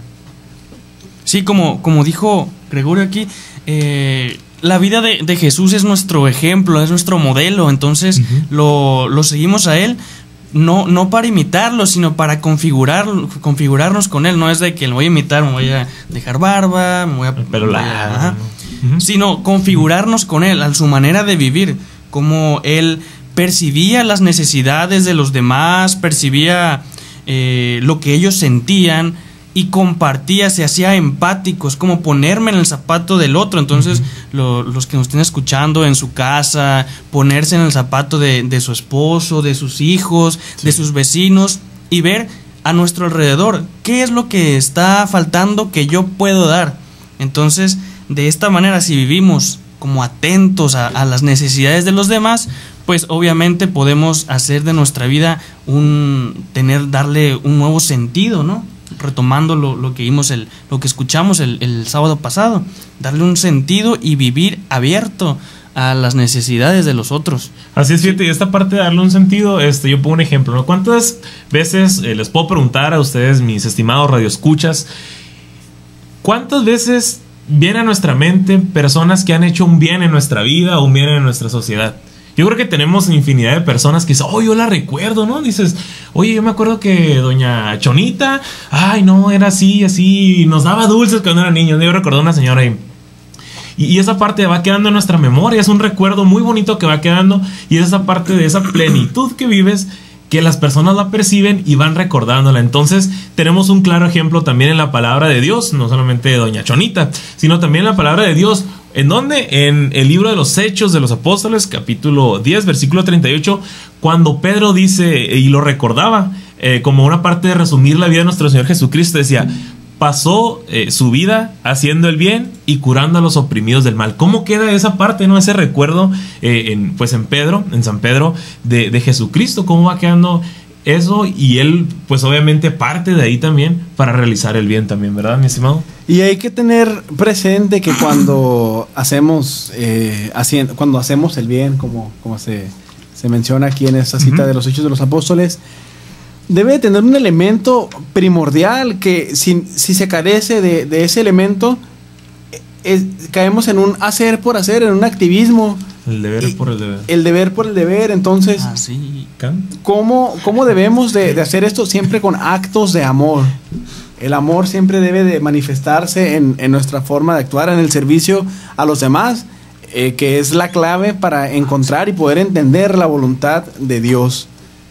Sí, como, como dijo Gregorio aquí, eh, la vida de, de Jesús es nuestro ejemplo, es nuestro modelo, entonces uh-huh. lo, lo seguimos a él, no, no para imitarlo, sino para configurar, configurarnos con él. No es de que lo voy a imitar, me voy a dejar barba, me voy a... Pero la... uh-huh. Sino configurarnos con él, a su manera de vivir, como él percibía las necesidades de los demás, percibía eh, lo que ellos sentían, y compartía, se hacía empático, es como ponerme en el zapato del otro. Entonces, uh-huh. lo, los que nos estén escuchando en su casa, ponerse en el zapato de, de su esposo, de sus hijos, sí. de sus vecinos, y ver a nuestro alrededor qué es lo que está faltando que yo puedo dar. Entonces, de esta manera, si vivimos como atentos a, a las necesidades de los demás, pues obviamente podemos hacer de nuestra vida un, tener, darle un nuevo sentido, ¿no? Retomando lo, lo que vimos, el, lo que escuchamos el, el sábado pasado, darle un sentido y vivir abierto a las necesidades de los otros. Así es, fíjate, y esta parte de darle un sentido, este, yo pongo un ejemplo, ¿no? ¿Cuántas veces eh, les puedo preguntar a ustedes, mis estimados radioescuchas, cuántas veces viene a nuestra mente personas que han hecho un bien en nuestra vida o un bien en nuestra sociedad? Yo creo que tenemos infinidad de personas que dicen, oh, yo la recuerdo, ¿no? Dices, oye, yo me acuerdo que doña Chonita, ay, no, era así, así, nos daba dulces cuando era niño. Yo recuerdo a una señora ahí. Y, y esa parte va quedando en nuestra memoria, es un recuerdo muy bonito que va quedando, y es esa parte de esa plenitud que vives, que las personas la perciben y van recordándola. Entonces tenemos un claro ejemplo también en la palabra de Dios, no solamente de doña Chonita, sino también en la palabra de Dios. ¿En dónde? En el libro de los Hechos de los Apóstoles, capítulo diez, versículo treinta y ocho, cuando Pedro dice, y lo recordaba, eh, como una parte de resumir la vida de nuestro Señor Jesucristo, decía, pasó eh, su vida haciendo el bien y curando a los oprimidos del mal. ¿Cómo queda esa parte, no? Ese recuerdo, eh, en, pues en Pedro, en San Pedro, de, de Jesucristo, cómo va quedando eso, y él pues obviamente parte de ahí también para realizar el bien también, ¿verdad, mi estimado? Y hay que tener presente que cuando hacemos eh, haciendo, cuando hacemos el bien, como, como se, se menciona aquí en esta cita uh-huh. de los Hechos de los Apóstoles, debe tener un elemento primordial que si, si se carece de, de ese elemento, es, caemos en un hacer por hacer, en un activismo. El deber y, por el deber. El deber por el deber. Entonces, ah, sí. ¿cómo, cómo debemos de, de hacer esto? Siempre con actos de amor. El amor siempre debe de manifestarse en, en nuestra forma de actuar, en el servicio a los demás, eh, que es la clave para encontrar y poder entender la voluntad de Dios.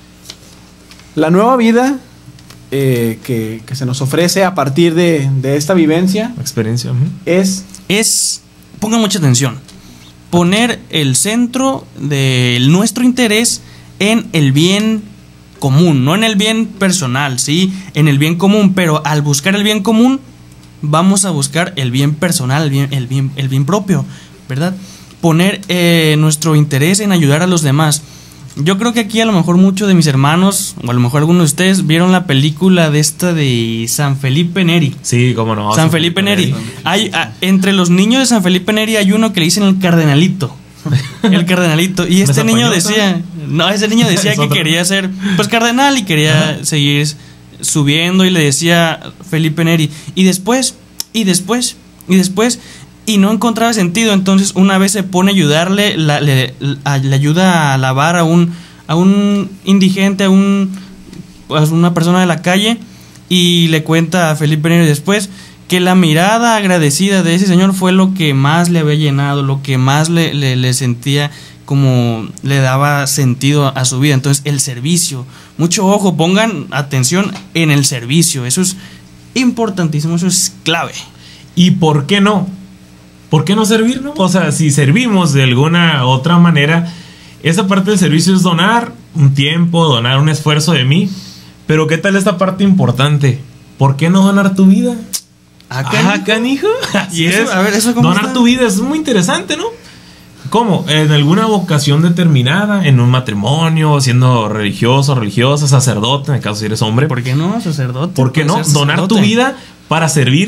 La nueva vida eh, que, que se nos ofrece a partir de, de esta vivencia, experiencia, uh-huh. es, es, pongan mucha atención, poner el centro de nuestro interés en el bien común, no en el bien personal, sí, en el bien común, pero al buscar el bien común vamos a buscar el bien personal, el bien, el bien, el bien propio, ¿verdad? Poner eh, nuestro interés en ayudar a los demás. Yo creo que aquí a lo mejor muchos de mis hermanos, o a lo mejor algunos de ustedes, vieron la película de esta de San Felipe Neri. Sí, cómo no. San, San Felipe, Felipe Neri. Neri. Hay, a, entre los niños de San Felipe Neri hay uno que le dicen el cardenalito. El cardenalito. Y este niño decía, no, ese niño decía que quería ser pues cardenal y quería Ajá. seguir subiendo, y le decía Felipe Neri, y después, y después, y después... y no encontraba sentido. Entonces una vez se pone a ayudarle, la, le, a, le ayuda a lavar a un, a un indigente, a, un, a una persona de la calle, y le cuenta a Felipe Neri después que la mirada agradecida de ese señor fue lo que más le había llenado, lo que más le, le, le sentía como le daba sentido a su vida. Entonces el servicio, mucho ojo, pongan atención en el servicio, eso es importantísimo, eso es clave. ¿Y por qué no? ¿Por qué no servir, no? O sea, si servimos de alguna otra manera, esa parte del servicio es donar un tiempo, donar un esfuerzo de mí. Pero ¿qué tal esta parte importante? ¿Por qué no donar tu vida? ¿Acá, ah, canijo? Así es. A ver, ¿eso cómo donar está? Tu vida es muy interesante, ¿no? ¿Cómo? En alguna vocación determinada, en un matrimonio, siendo religioso, religiosa, sacerdote, en el caso si eres hombre. ¿Por qué no, sacerdote? ¿Por qué no? Donar tu vida para servir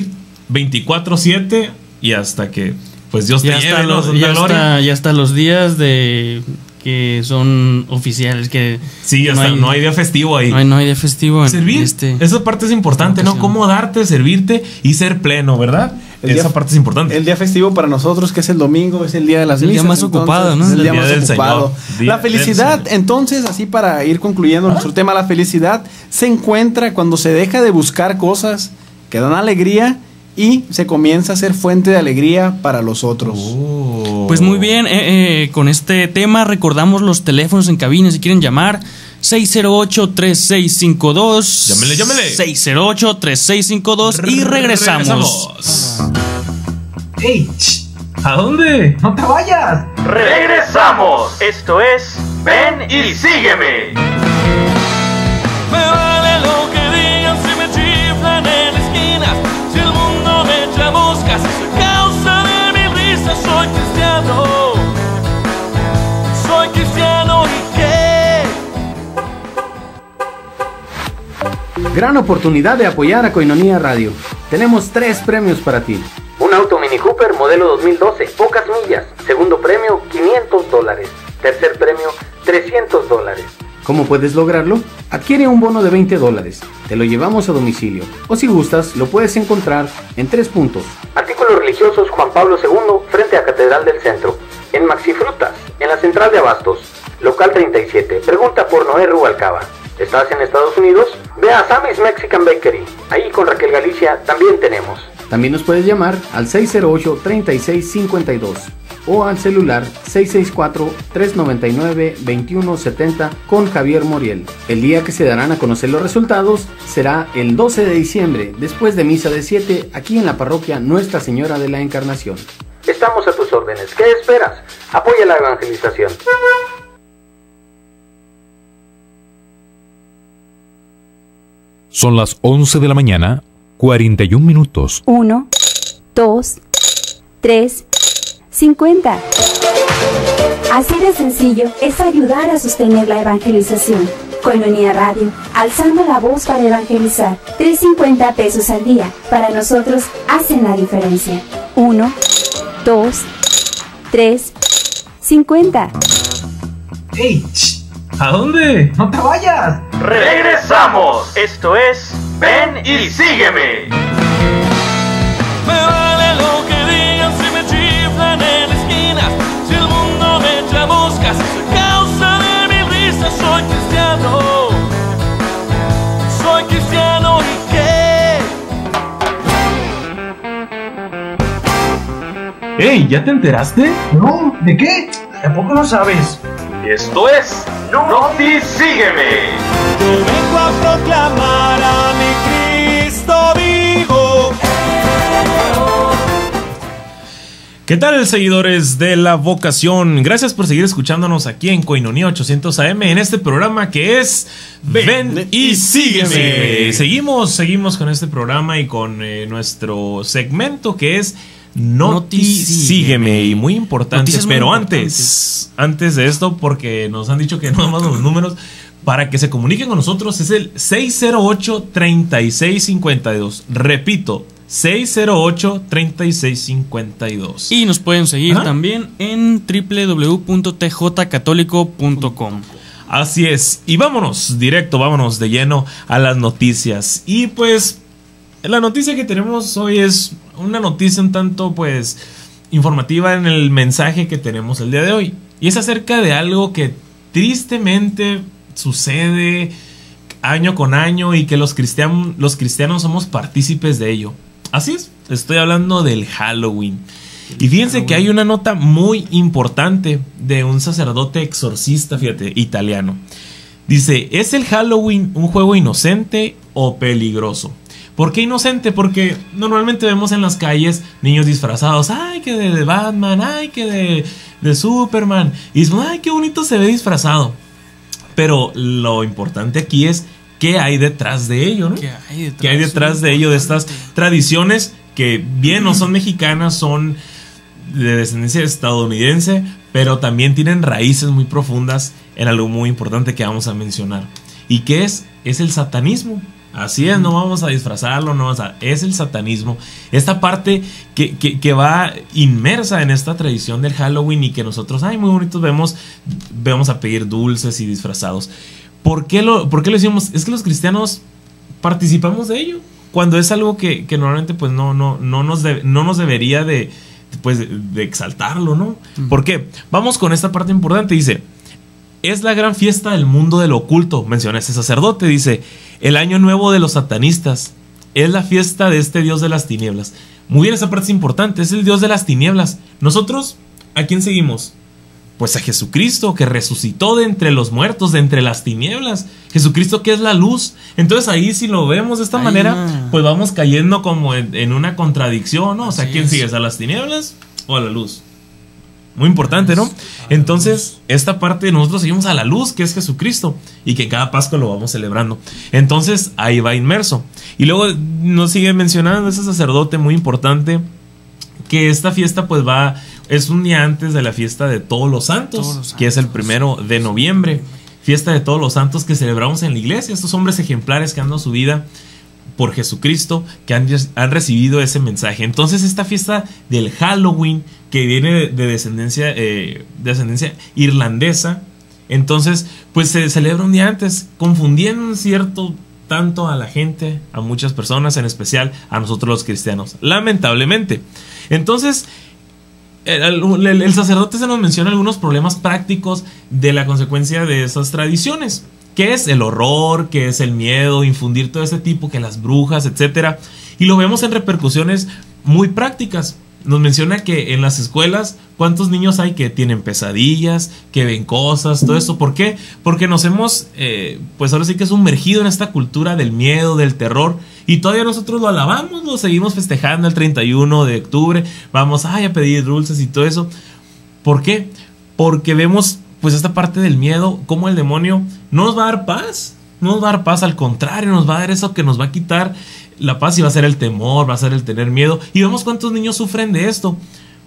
veinticuatro siete y hasta que pues Dios te Ya lleve, hasta ¿no? los, Santa ya Gloria. hasta, ya hasta los días de que son oficiales, que Sí, hasta no hay, día festivo ahí. No hay, no hay día festivo en Servir, este, esa parte es importante, ¿no? Cómo darte, servirte y ser pleno, ¿verdad? El Esa día- parte es importante. El día festivo para nosotros, que es el domingo, es el día de las El día misas. más ocupado, ¿no? Es el El día, día más del ocupado. Señor. Día La felicidad, del entonces, así para ir concluyendo nuestro tema, la felicidad se encuentra cuando se deja de buscar cosas que dan alegría y se comienza a ser fuente de alegría para los otros. Pues muy bien, eh, eh, con este tema recordamos los teléfonos en cabina si quieren llamar. seis cero ocho, tres seis cinco dos. Llámele, llámele. seis cero ocho, tres seis cinco dos y regresamos. Regresamos. ¡Ey! ch, ¿A dónde? ¡No te vayas! Regresamos. Esto es Ven y Sígueme. Me vale lo que digan si me chiflan en la esquina. Si el mundo me echa moscas, soy causa de mi risa. Soy cristiano. Soy cristiano y qué. Gran oportunidad de apoyar a Koinonia Radio. Tenemos tres premios para ti. Un auto Mini Cooper modelo dos mil doce, pocas millas. Segundo premio, quinientos dólares. Tercer premio, trescientos dólares. ¿Cómo puedes lograrlo? Adquiere un bono de veinte dólares. Te lo llevamos a domicilio. O si gustas, lo puedes encontrar en tres puntos. Artículos religiosos Juan Pablo segundo, frente a Catedral del Centro. En Maxi Frutas, en la Central de Abastos. Local treinta y siete. Pregunta por Noé Rubalcaba. ¿Estás en Estados Unidos? Ve a Sammy's Mexican Bakery. Ahí con Raquel Galicia también tenemos. También nos puedes llamar al seis cero ocho, tres seis cinco dos o al celular seis seis cuatro, tres nueve nueve, dos uno siete cero con Javier Moriel. El día que se darán a conocer los resultados será el doce de diciembre, después de misa de siete, aquí en la parroquia Nuestra Señora de la Encarnación. Estamos a tus órdenes. ¿Qué esperas? Apoya la evangelización. Son las once de la mañana, cuarenta y un minutos. uno, dos, tres, cincuenta. Así de sencillo es ayudar a sostener la evangelización. Koinonia Radio, alzando la voz para evangelizar. trescientos cincuenta pesos al día. Para nosotros hacen la diferencia. uno, dos, tres, cincuenta. ¡Ey! ch, ¿A dónde? ¡No te vayas! Regresamos. Esto es Ven y Sígueme. Me vale lo que digan si me chiflan en la esquina. Si el mundo me echa moscas, soy causa de mi risa. Soy cristiano. Soy cristiano y qué. ¡Ey! ¿Ya te enteraste? No, ¿de qué? ¿Tampoco lo sabes? Esto es Noti Sígueme. Yo vengo a proclamar a mi Cristo vivo. ¿Qué tal, seguidores de la vocación? Gracias por seguir escuchándonos aquí en Koinonia ochocientos A M en este programa que es Ven, Ven y, y Sígueme. sígueme. Seguimos, seguimos con este programa y con eh, nuestro segmento que es Noti, Noti sígueme. sígueme. Y muy importante, Noticias pero muy antes, antes de esto, porque nos han dicho que no damos los números, para que se comuniquen con nosotros es el seis cero ocho, tres seis cinco dos. Repito, seis cero ocho, tres seis cinco dos. Y nos pueden seguir ¿Ah? también en doble u doble u doble u punto t j católico punto com. Así es. Y vámonos, directo, vámonos de lleno a las noticias. Y pues, la noticia que tenemos hoy es una noticia un tanto, pues, informativa en el mensaje que tenemos el día de hoy. Y es acerca de algo que tristemente sucede año con año y que los cristianos, los cristianos somos partícipes de ello. Así es, estoy hablando del Halloween. Y fíjense que hay una nota muy importante de un sacerdote exorcista, fíjate, italiano. Dice, ¿es el Halloween un juego inocente o peligroso? ¿Por qué inocente? Porque normalmente vemos en las calles niños disfrazados. Ay, que de, de Batman, ay, que de, de Superman. Y dicen, ay, qué bonito se ve disfrazado. Pero lo importante aquí es qué hay detrás de ello, ¿no? ¿Qué hay detrás, ¿Qué hay detrás de ello, de estas tradiciones que bien no son mexicanas, son de descendencia estadounidense, pero también tienen raíces muy profundas en algo muy importante que vamos a mencionar? ¿Y qué es? Es el satanismo. Así es, no vamos a disfrazarlo, no vamos a... Es el satanismo. Esta parte que, que, que va inmersa en esta tradición del Halloween y que nosotros, ay, muy bonitos, vemos, vemos a pedir dulces y disfrazados. ¿Por qué lo, por qué lo decimos? Es que los cristianos participamos de ello. Cuando es algo que, que normalmente pues no, no, no, nos de, no nos debería de, pues, de, de exaltarlo, ¿no? Uh-huh. ¿Por qué? Vamos con esta parte importante. Dice, es la gran fiesta del mundo del oculto, menciona este sacerdote. Dice, el año nuevo de los satanistas. Es la fiesta de este dios de las tinieblas. Muy bien, esa parte es importante. Es el dios de las tinieblas. Nosotros, ¿a quién seguimos? Pues a Jesucristo, que resucitó de entre los muertos, de entre las tinieblas. Jesucristo, que es la luz. Entonces ahí, si lo vemos de esta Ay, manera, no. pues vamos cayendo como en, en una contradicción, ¿no? O sea, ¿a quién sigues? ¿A las tinieblas o a la luz? Muy importante, ¿no? Entonces, esta parte nosotros seguimos a la luz, que es Jesucristo, y que en cada Pascua lo vamos celebrando. Entonces, ahí va inmerso. Y luego nos sigue mencionando ese sacerdote muy importante, que esta fiesta pues va, es un día antes de la fiesta de Todos los Santos, Todos los Santos. Que es el primero de noviembre. Fiesta de Todos los Santos que celebramos en la iglesia. Estos hombres ejemplares que han dado su vida por Jesucristo, que han, han recibido ese mensaje. Entonces esta fiesta del Halloween, que viene de, de descendencia eh, de descendencia irlandesa, entonces pues se celebra un día antes, confundiendo un cierto tanto a la gente, a muchas personas, en especial a nosotros los cristianos, lamentablemente. Entonces el, el, el sacerdote se nos menciona algunos problemas prácticos de la consecuencia de esas tradiciones. ¿Qué es el horror? ¿Qué es el miedo? Infundir todo ese tipo, que las brujas, etcétera. Y lo vemos en repercusiones muy prácticas. Nos menciona que en las escuelas, ¿cuántos niños hay que tienen pesadillas, que ven cosas, todo eso? ¿Por qué? Porque nos hemos, eh, pues ahora sí que sumergido en esta cultura del miedo, del terror, y todavía nosotros lo alabamos, lo seguimos festejando el treinta y uno de octubre, vamos ay, a pedir dulces y todo eso. ¿Por qué? Porque vemos pues esta parte del miedo, como el demonio no nos va a dar paz, no nos va a dar paz, al contrario, nos va a dar eso que nos va a quitar la paz y va a ser el temor, va a ser el tener miedo. Y vemos cuántos niños sufren de esto.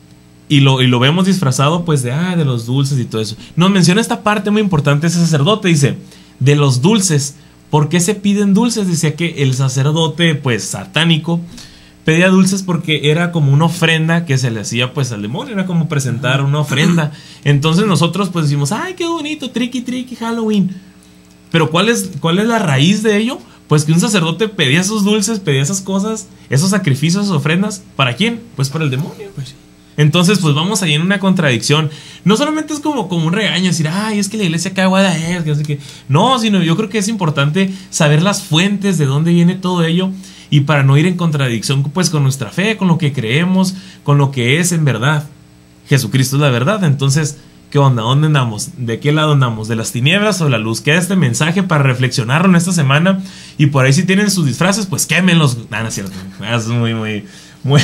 Y lo, y lo vemos disfrazado pues de, ah, de los dulces y todo eso. Nos menciona esta parte muy importante ese sacerdote, dice, de los dulces. ¿Por qué se piden dulces? Decía que el sacerdote pues satánico pedía dulces porque era como una ofrenda que se le hacía pues al demonio, era como presentar una ofrenda. Entonces nosotros pues decimos, ay, qué bonito, triqui triqui Halloween. Pero ¿cuál es, cuál es la raíz de ello? Pues que un sacerdote pedía esos dulces, pedía esas cosas, esos sacrificios, esas ofrendas. ¿Para quién? Pues para el demonio. Pues. Entonces pues vamos ahí en una contradicción. No solamente es como, como un regaño, decir, ay, es que la iglesia cae guada es, que no sé qué. No, sino yo creo que es importante saber las fuentes, de dónde viene todo ello, y para no ir en contradicción pues con nuestra fe, con lo que creemos, con lo que es en verdad. Jesucristo es la verdad. Entonces, ¿qué onda? ¿Dónde andamos? ¿De qué lado andamos? ¿De las tinieblas o de la luz? Queda este mensaje para reflexionarlo en esta semana. Y por ahí si tienen sus disfraces, pues quémenlos. Ah, no es cierto. Es muy, muy, muy,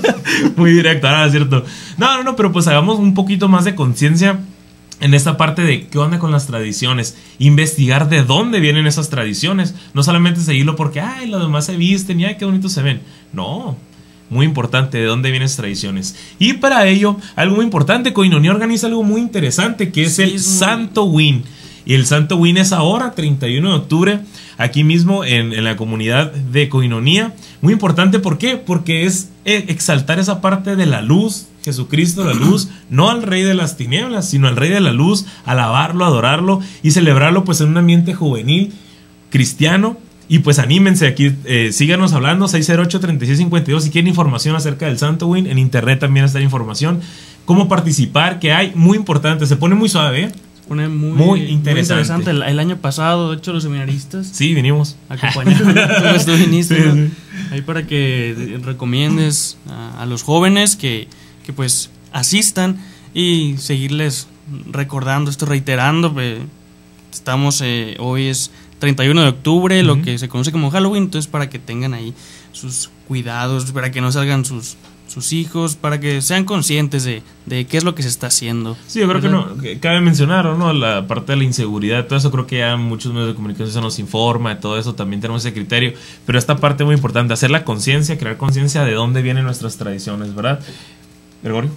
muy directo. Ah, no es cierto. No, no, no, pero pues hagamos un poquito más de conciencia en esta parte de qué onda con las tradiciones. Investigar de dónde vienen esas tradiciones. No solamente seguirlo porque, ay, los demás se visten y ay, qué bonitos se ven. No. Muy importante de dónde vienen esas tradiciones. Y para ello, algo muy importante, Koinonia organiza algo muy interesante, que es sí, el es muy... Santoween. Y el Santoween es ahora, treinta y uno de octubre, aquí mismo en, en la comunidad de Koinonia. Muy importante, ¿por qué? Porque es exaltar esa parte de la luz, Jesucristo, la luz, no al Rey de las tinieblas, sino al Rey de la luz, alabarlo, adorarlo y celebrarlo pues en un ambiente juvenil, cristiano. Y pues anímense aquí, eh, síganos hablando, seis cero ocho, treinta y seis cincuenta y dos. Si quieren información acerca del Santoween, en internet también está la información. Cómo participar, que hay, muy importante, se pone muy suave, ¿eh? Se pone muy, muy interesante. Muy interesante. El, el año pasado, de hecho, los seminaristas. Sí, vinimos. Acompañados. Tú viniste, sí, ¿no? Sí. Ahí para que recomiendes a, a los jóvenes que, que pues asistan y seguirles recordando esto, reiterando. Pues, estamos, eh, hoy es treinta y uno de octubre, uh-huh. lo que se conoce como Halloween, entonces para que tengan ahí sus cuidados, para que no salgan sus, sus hijos, para que sean conscientes de, de qué es lo que se está haciendo. Sí, yo creo que no, que cabe mencionar, ¿no? La parte de la inseguridad, todo eso creo que ya muchos medios de comunicación se nos informa, de todo eso también tenemos ese criterio, pero esta parte muy importante, hacer la conciencia, crear conciencia de dónde vienen nuestras tradiciones, ¿verdad? Gregorio.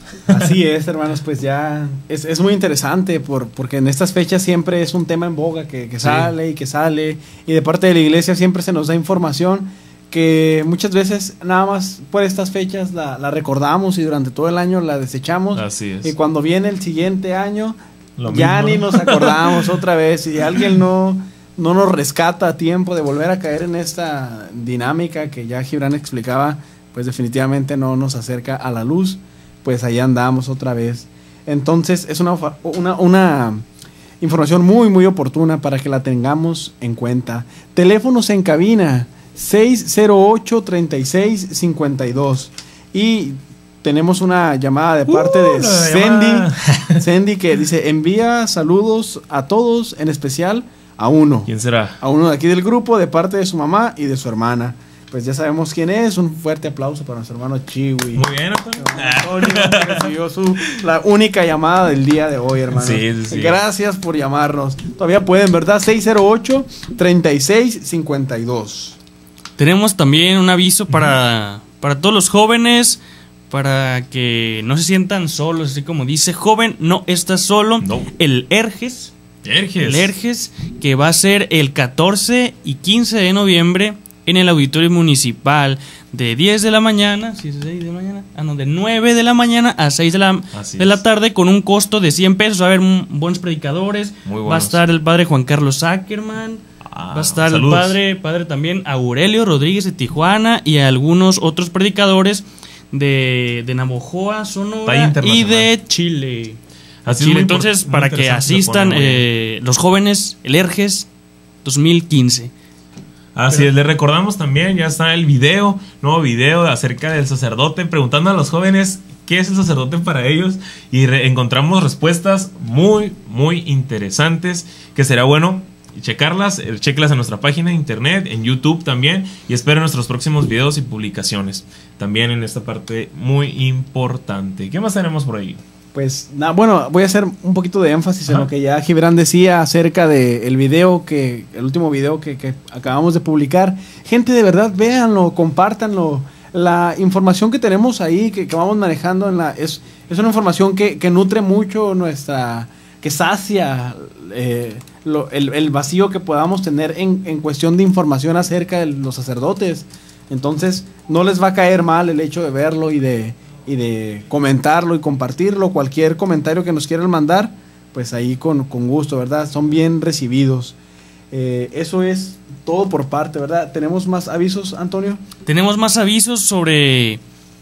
Así es, hermanos, pues ya es, es muy interesante por, porque en estas fechas siempre es un tema en boga que, que sale sí. y que sale, y de parte de la iglesia siempre se nos da información que muchas veces nada más por estas fechas la, la recordamos y durante todo el año la desechamos. Así es. Y cuando viene el siguiente año Lo ya mismo, ni ¿no? nos acordamos otra vez, y alguien no, no nos rescata a tiempo de volver a caer en esta dinámica que ya Gibran explicaba, pues definitivamente no nos acerca a la luz. Pues ahí andamos otra vez. Entonces es una, una, una información muy muy oportuna para que la tengamos en cuenta. Teléfonos en cabina seis cero ocho, treinta y seis, cincuenta y dos. Y tenemos una llamada de parte uh, de Sandy. Sandy que dice: envía saludos a todos, en especial a uno. ¿Quién será? A uno de aquí del grupo, de parte de su mamá y de su hermana. Pues ya sabemos quién es. Un fuerte aplauso para nuestro hermano Chiwi. Muy bien, Antonio. Antonio, que recibió su, la única llamada del día de hoy, hermano. Sí, sí, sí. Gracias por llamarnos. Todavía pueden, ¿verdad? seis cero ocho, treinta y seis, cincuenta y dos. Tenemos también un aviso para, para todos los jóvenes, para que no se sientan solos, así como dice: joven, no estás solo. No. El ERGES. Erges. El ERGES, que va a ser el catorce y quince de noviembre en el Auditorio Municipal, de diez de la mañana, ¿sí es seis de la mañana? Ah, no, de nueve de la mañana a seis de la, de la tarde, con un costo de cien pesos. Va a haber un, buenos predicadores. Muy buenos. Va a estar el padre Juan Carlos Ackerman. Ah, va a estar saludos. el padre, padre también Aurelio Rodríguez de Tijuana, y algunos otros predicadores de, de Navojoa, Sonora y de Chile. Así Chile. es, Entonces, muy para que interesante, asistan se pone muy eh, los jóvenes, el ERGES dos mil quince. Así es, les recordamos también, ya está el video, nuevo video acerca del sacerdote, preguntando a los jóvenes qué es el sacerdote para ellos, y re- encontramos respuestas muy, muy interesantes, que será bueno checarlas, eh, chequenlas en nuestra página de internet, en YouTube también, y esperen nuestros próximos videos y publicaciones, también en esta parte muy importante. ¿Qué más tenemos por ahí? Pues nada, bueno, voy a hacer un poquito de énfasis Ajá. en lo que ya Gibran decía acerca del video que, el último video que, que acabamos de publicar. Gente, de verdad, véanlo, compártanlo. La información que tenemos ahí, que, que vamos manejando en la, es, es una información que, que nutre mucho nuestra, que sacia eh, lo, el, el vacío que podamos tener en, en cuestión de información acerca de los sacerdotes. Entonces, no les va a caer mal el hecho de verlo y de y de comentarlo y compartirlo. Cualquier comentario que nos quieran mandar, pues ahí con, con gusto, ¿verdad? Son bien recibidos. Eh, eso es todo por parte, ¿verdad? ¿Tenemos más avisos, Antonio? Tenemos más avisos sobre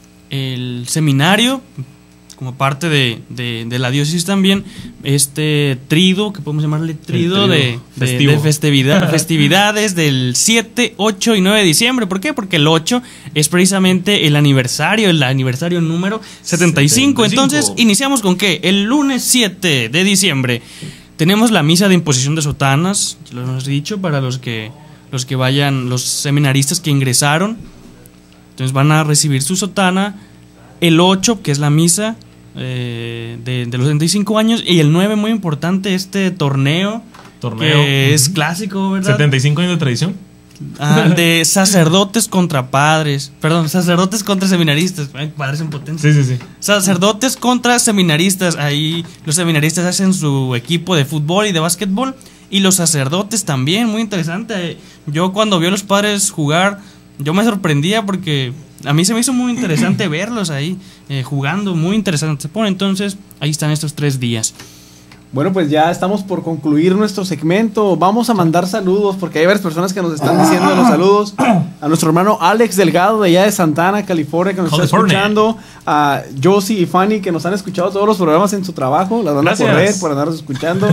el seminario, como parte de, de, de la diócesis también, este trido, que podemos llamarle trido, trido de, de, festivo. de festividad, festividades del siete, ocho y nueve de diciembre. ¿Por qué? Porque el ocho es precisamente el aniversario, el aniversario número setenta y cinco. setenta y cinco. Entonces, iniciamos con ¿qué? El lunes siete de diciembre tenemos la misa de imposición de sotanas, ya lo hemos dicho, para los que, los que vayan, los seminaristas que ingresaron. Entonces van a recibir su sotana. El ocho, que es la misa eh, de, de los setenta y cinco años. Y el nueve, muy importante, este torneo. Torneo. Que Uh-huh. es clásico, ¿verdad? ¿setenta y cinco años de tradición? Ah, de sacerdotes contra padres. Perdón, sacerdotes contra seminaristas. Ay, padres en potencia. Sí, sí, sí. Sacerdotes contra seminaristas. Ahí los seminaristas hacen su equipo de fútbol y de básquetbol. Y los sacerdotes también, muy interesante. Yo cuando vi a los padres jugar, yo me sorprendía porque a mí se me hizo muy interesante verlos ahí eh, jugando, muy interesante se pone. Entonces, ahí están estos tres días. Bueno, pues ya estamos por concluir nuestro segmento. Vamos a mandar saludos porque hay varias personas que nos están diciendo los saludos. A nuestro hermano Alex Delgado de allá de Santana, California, que nos California. está escuchando. A Josie y Fanny, que nos han escuchado todos los programas en su trabajo. Las van Gracias. a correr por andarnos escuchando.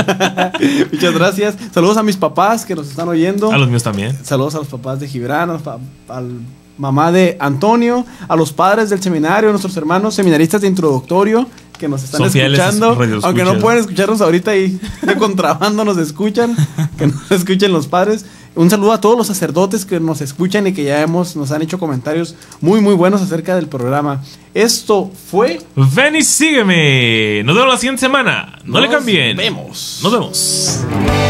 Muchas gracias. Saludos a mis papás que nos están oyendo. A los míos también. Saludos a los papás de Gibran, al, al mamá de Antonio, a los padres del seminario, a nuestros hermanos seminaristas de introductorio que nos están Son fieles escuchando, radioescuchas. aunque no pueden escucharnos ahorita y de contrabando nos escuchan, que nos escuchen los padres. Un saludo a todos los sacerdotes que nos escuchan y que ya hemos nos han hecho comentarios muy muy buenos acerca del programa. Esto fue Ven y sígueme. Nos vemos la siguiente semana. No Nos le cambien. vemos. Nos vemos.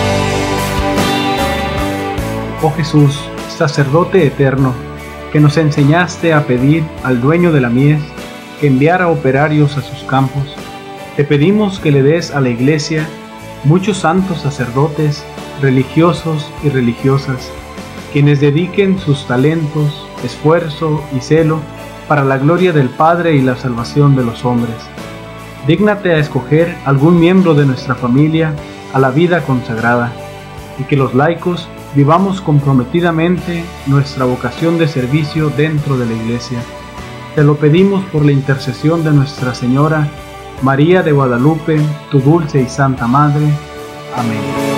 Oh Jesús, sacerdote eterno, que nos enseñaste a pedir al dueño de la mies que enviara operarios a sus campos, te pedimos que le des a la Iglesia muchos santos sacerdotes, religiosos y religiosas, quienes dediquen sus talentos, esfuerzo y celo para la gloria del Padre y la salvación de los hombres. Dígnate a escoger algún miembro de nuestra familia a la vida consagrada, y que los laicos vivamos comprometidamente nuestra vocación de servicio dentro de la Iglesia. Te lo pedimos por la intercesión de Nuestra Señora, María de Guadalupe, tu dulce y santa Madre. Amén.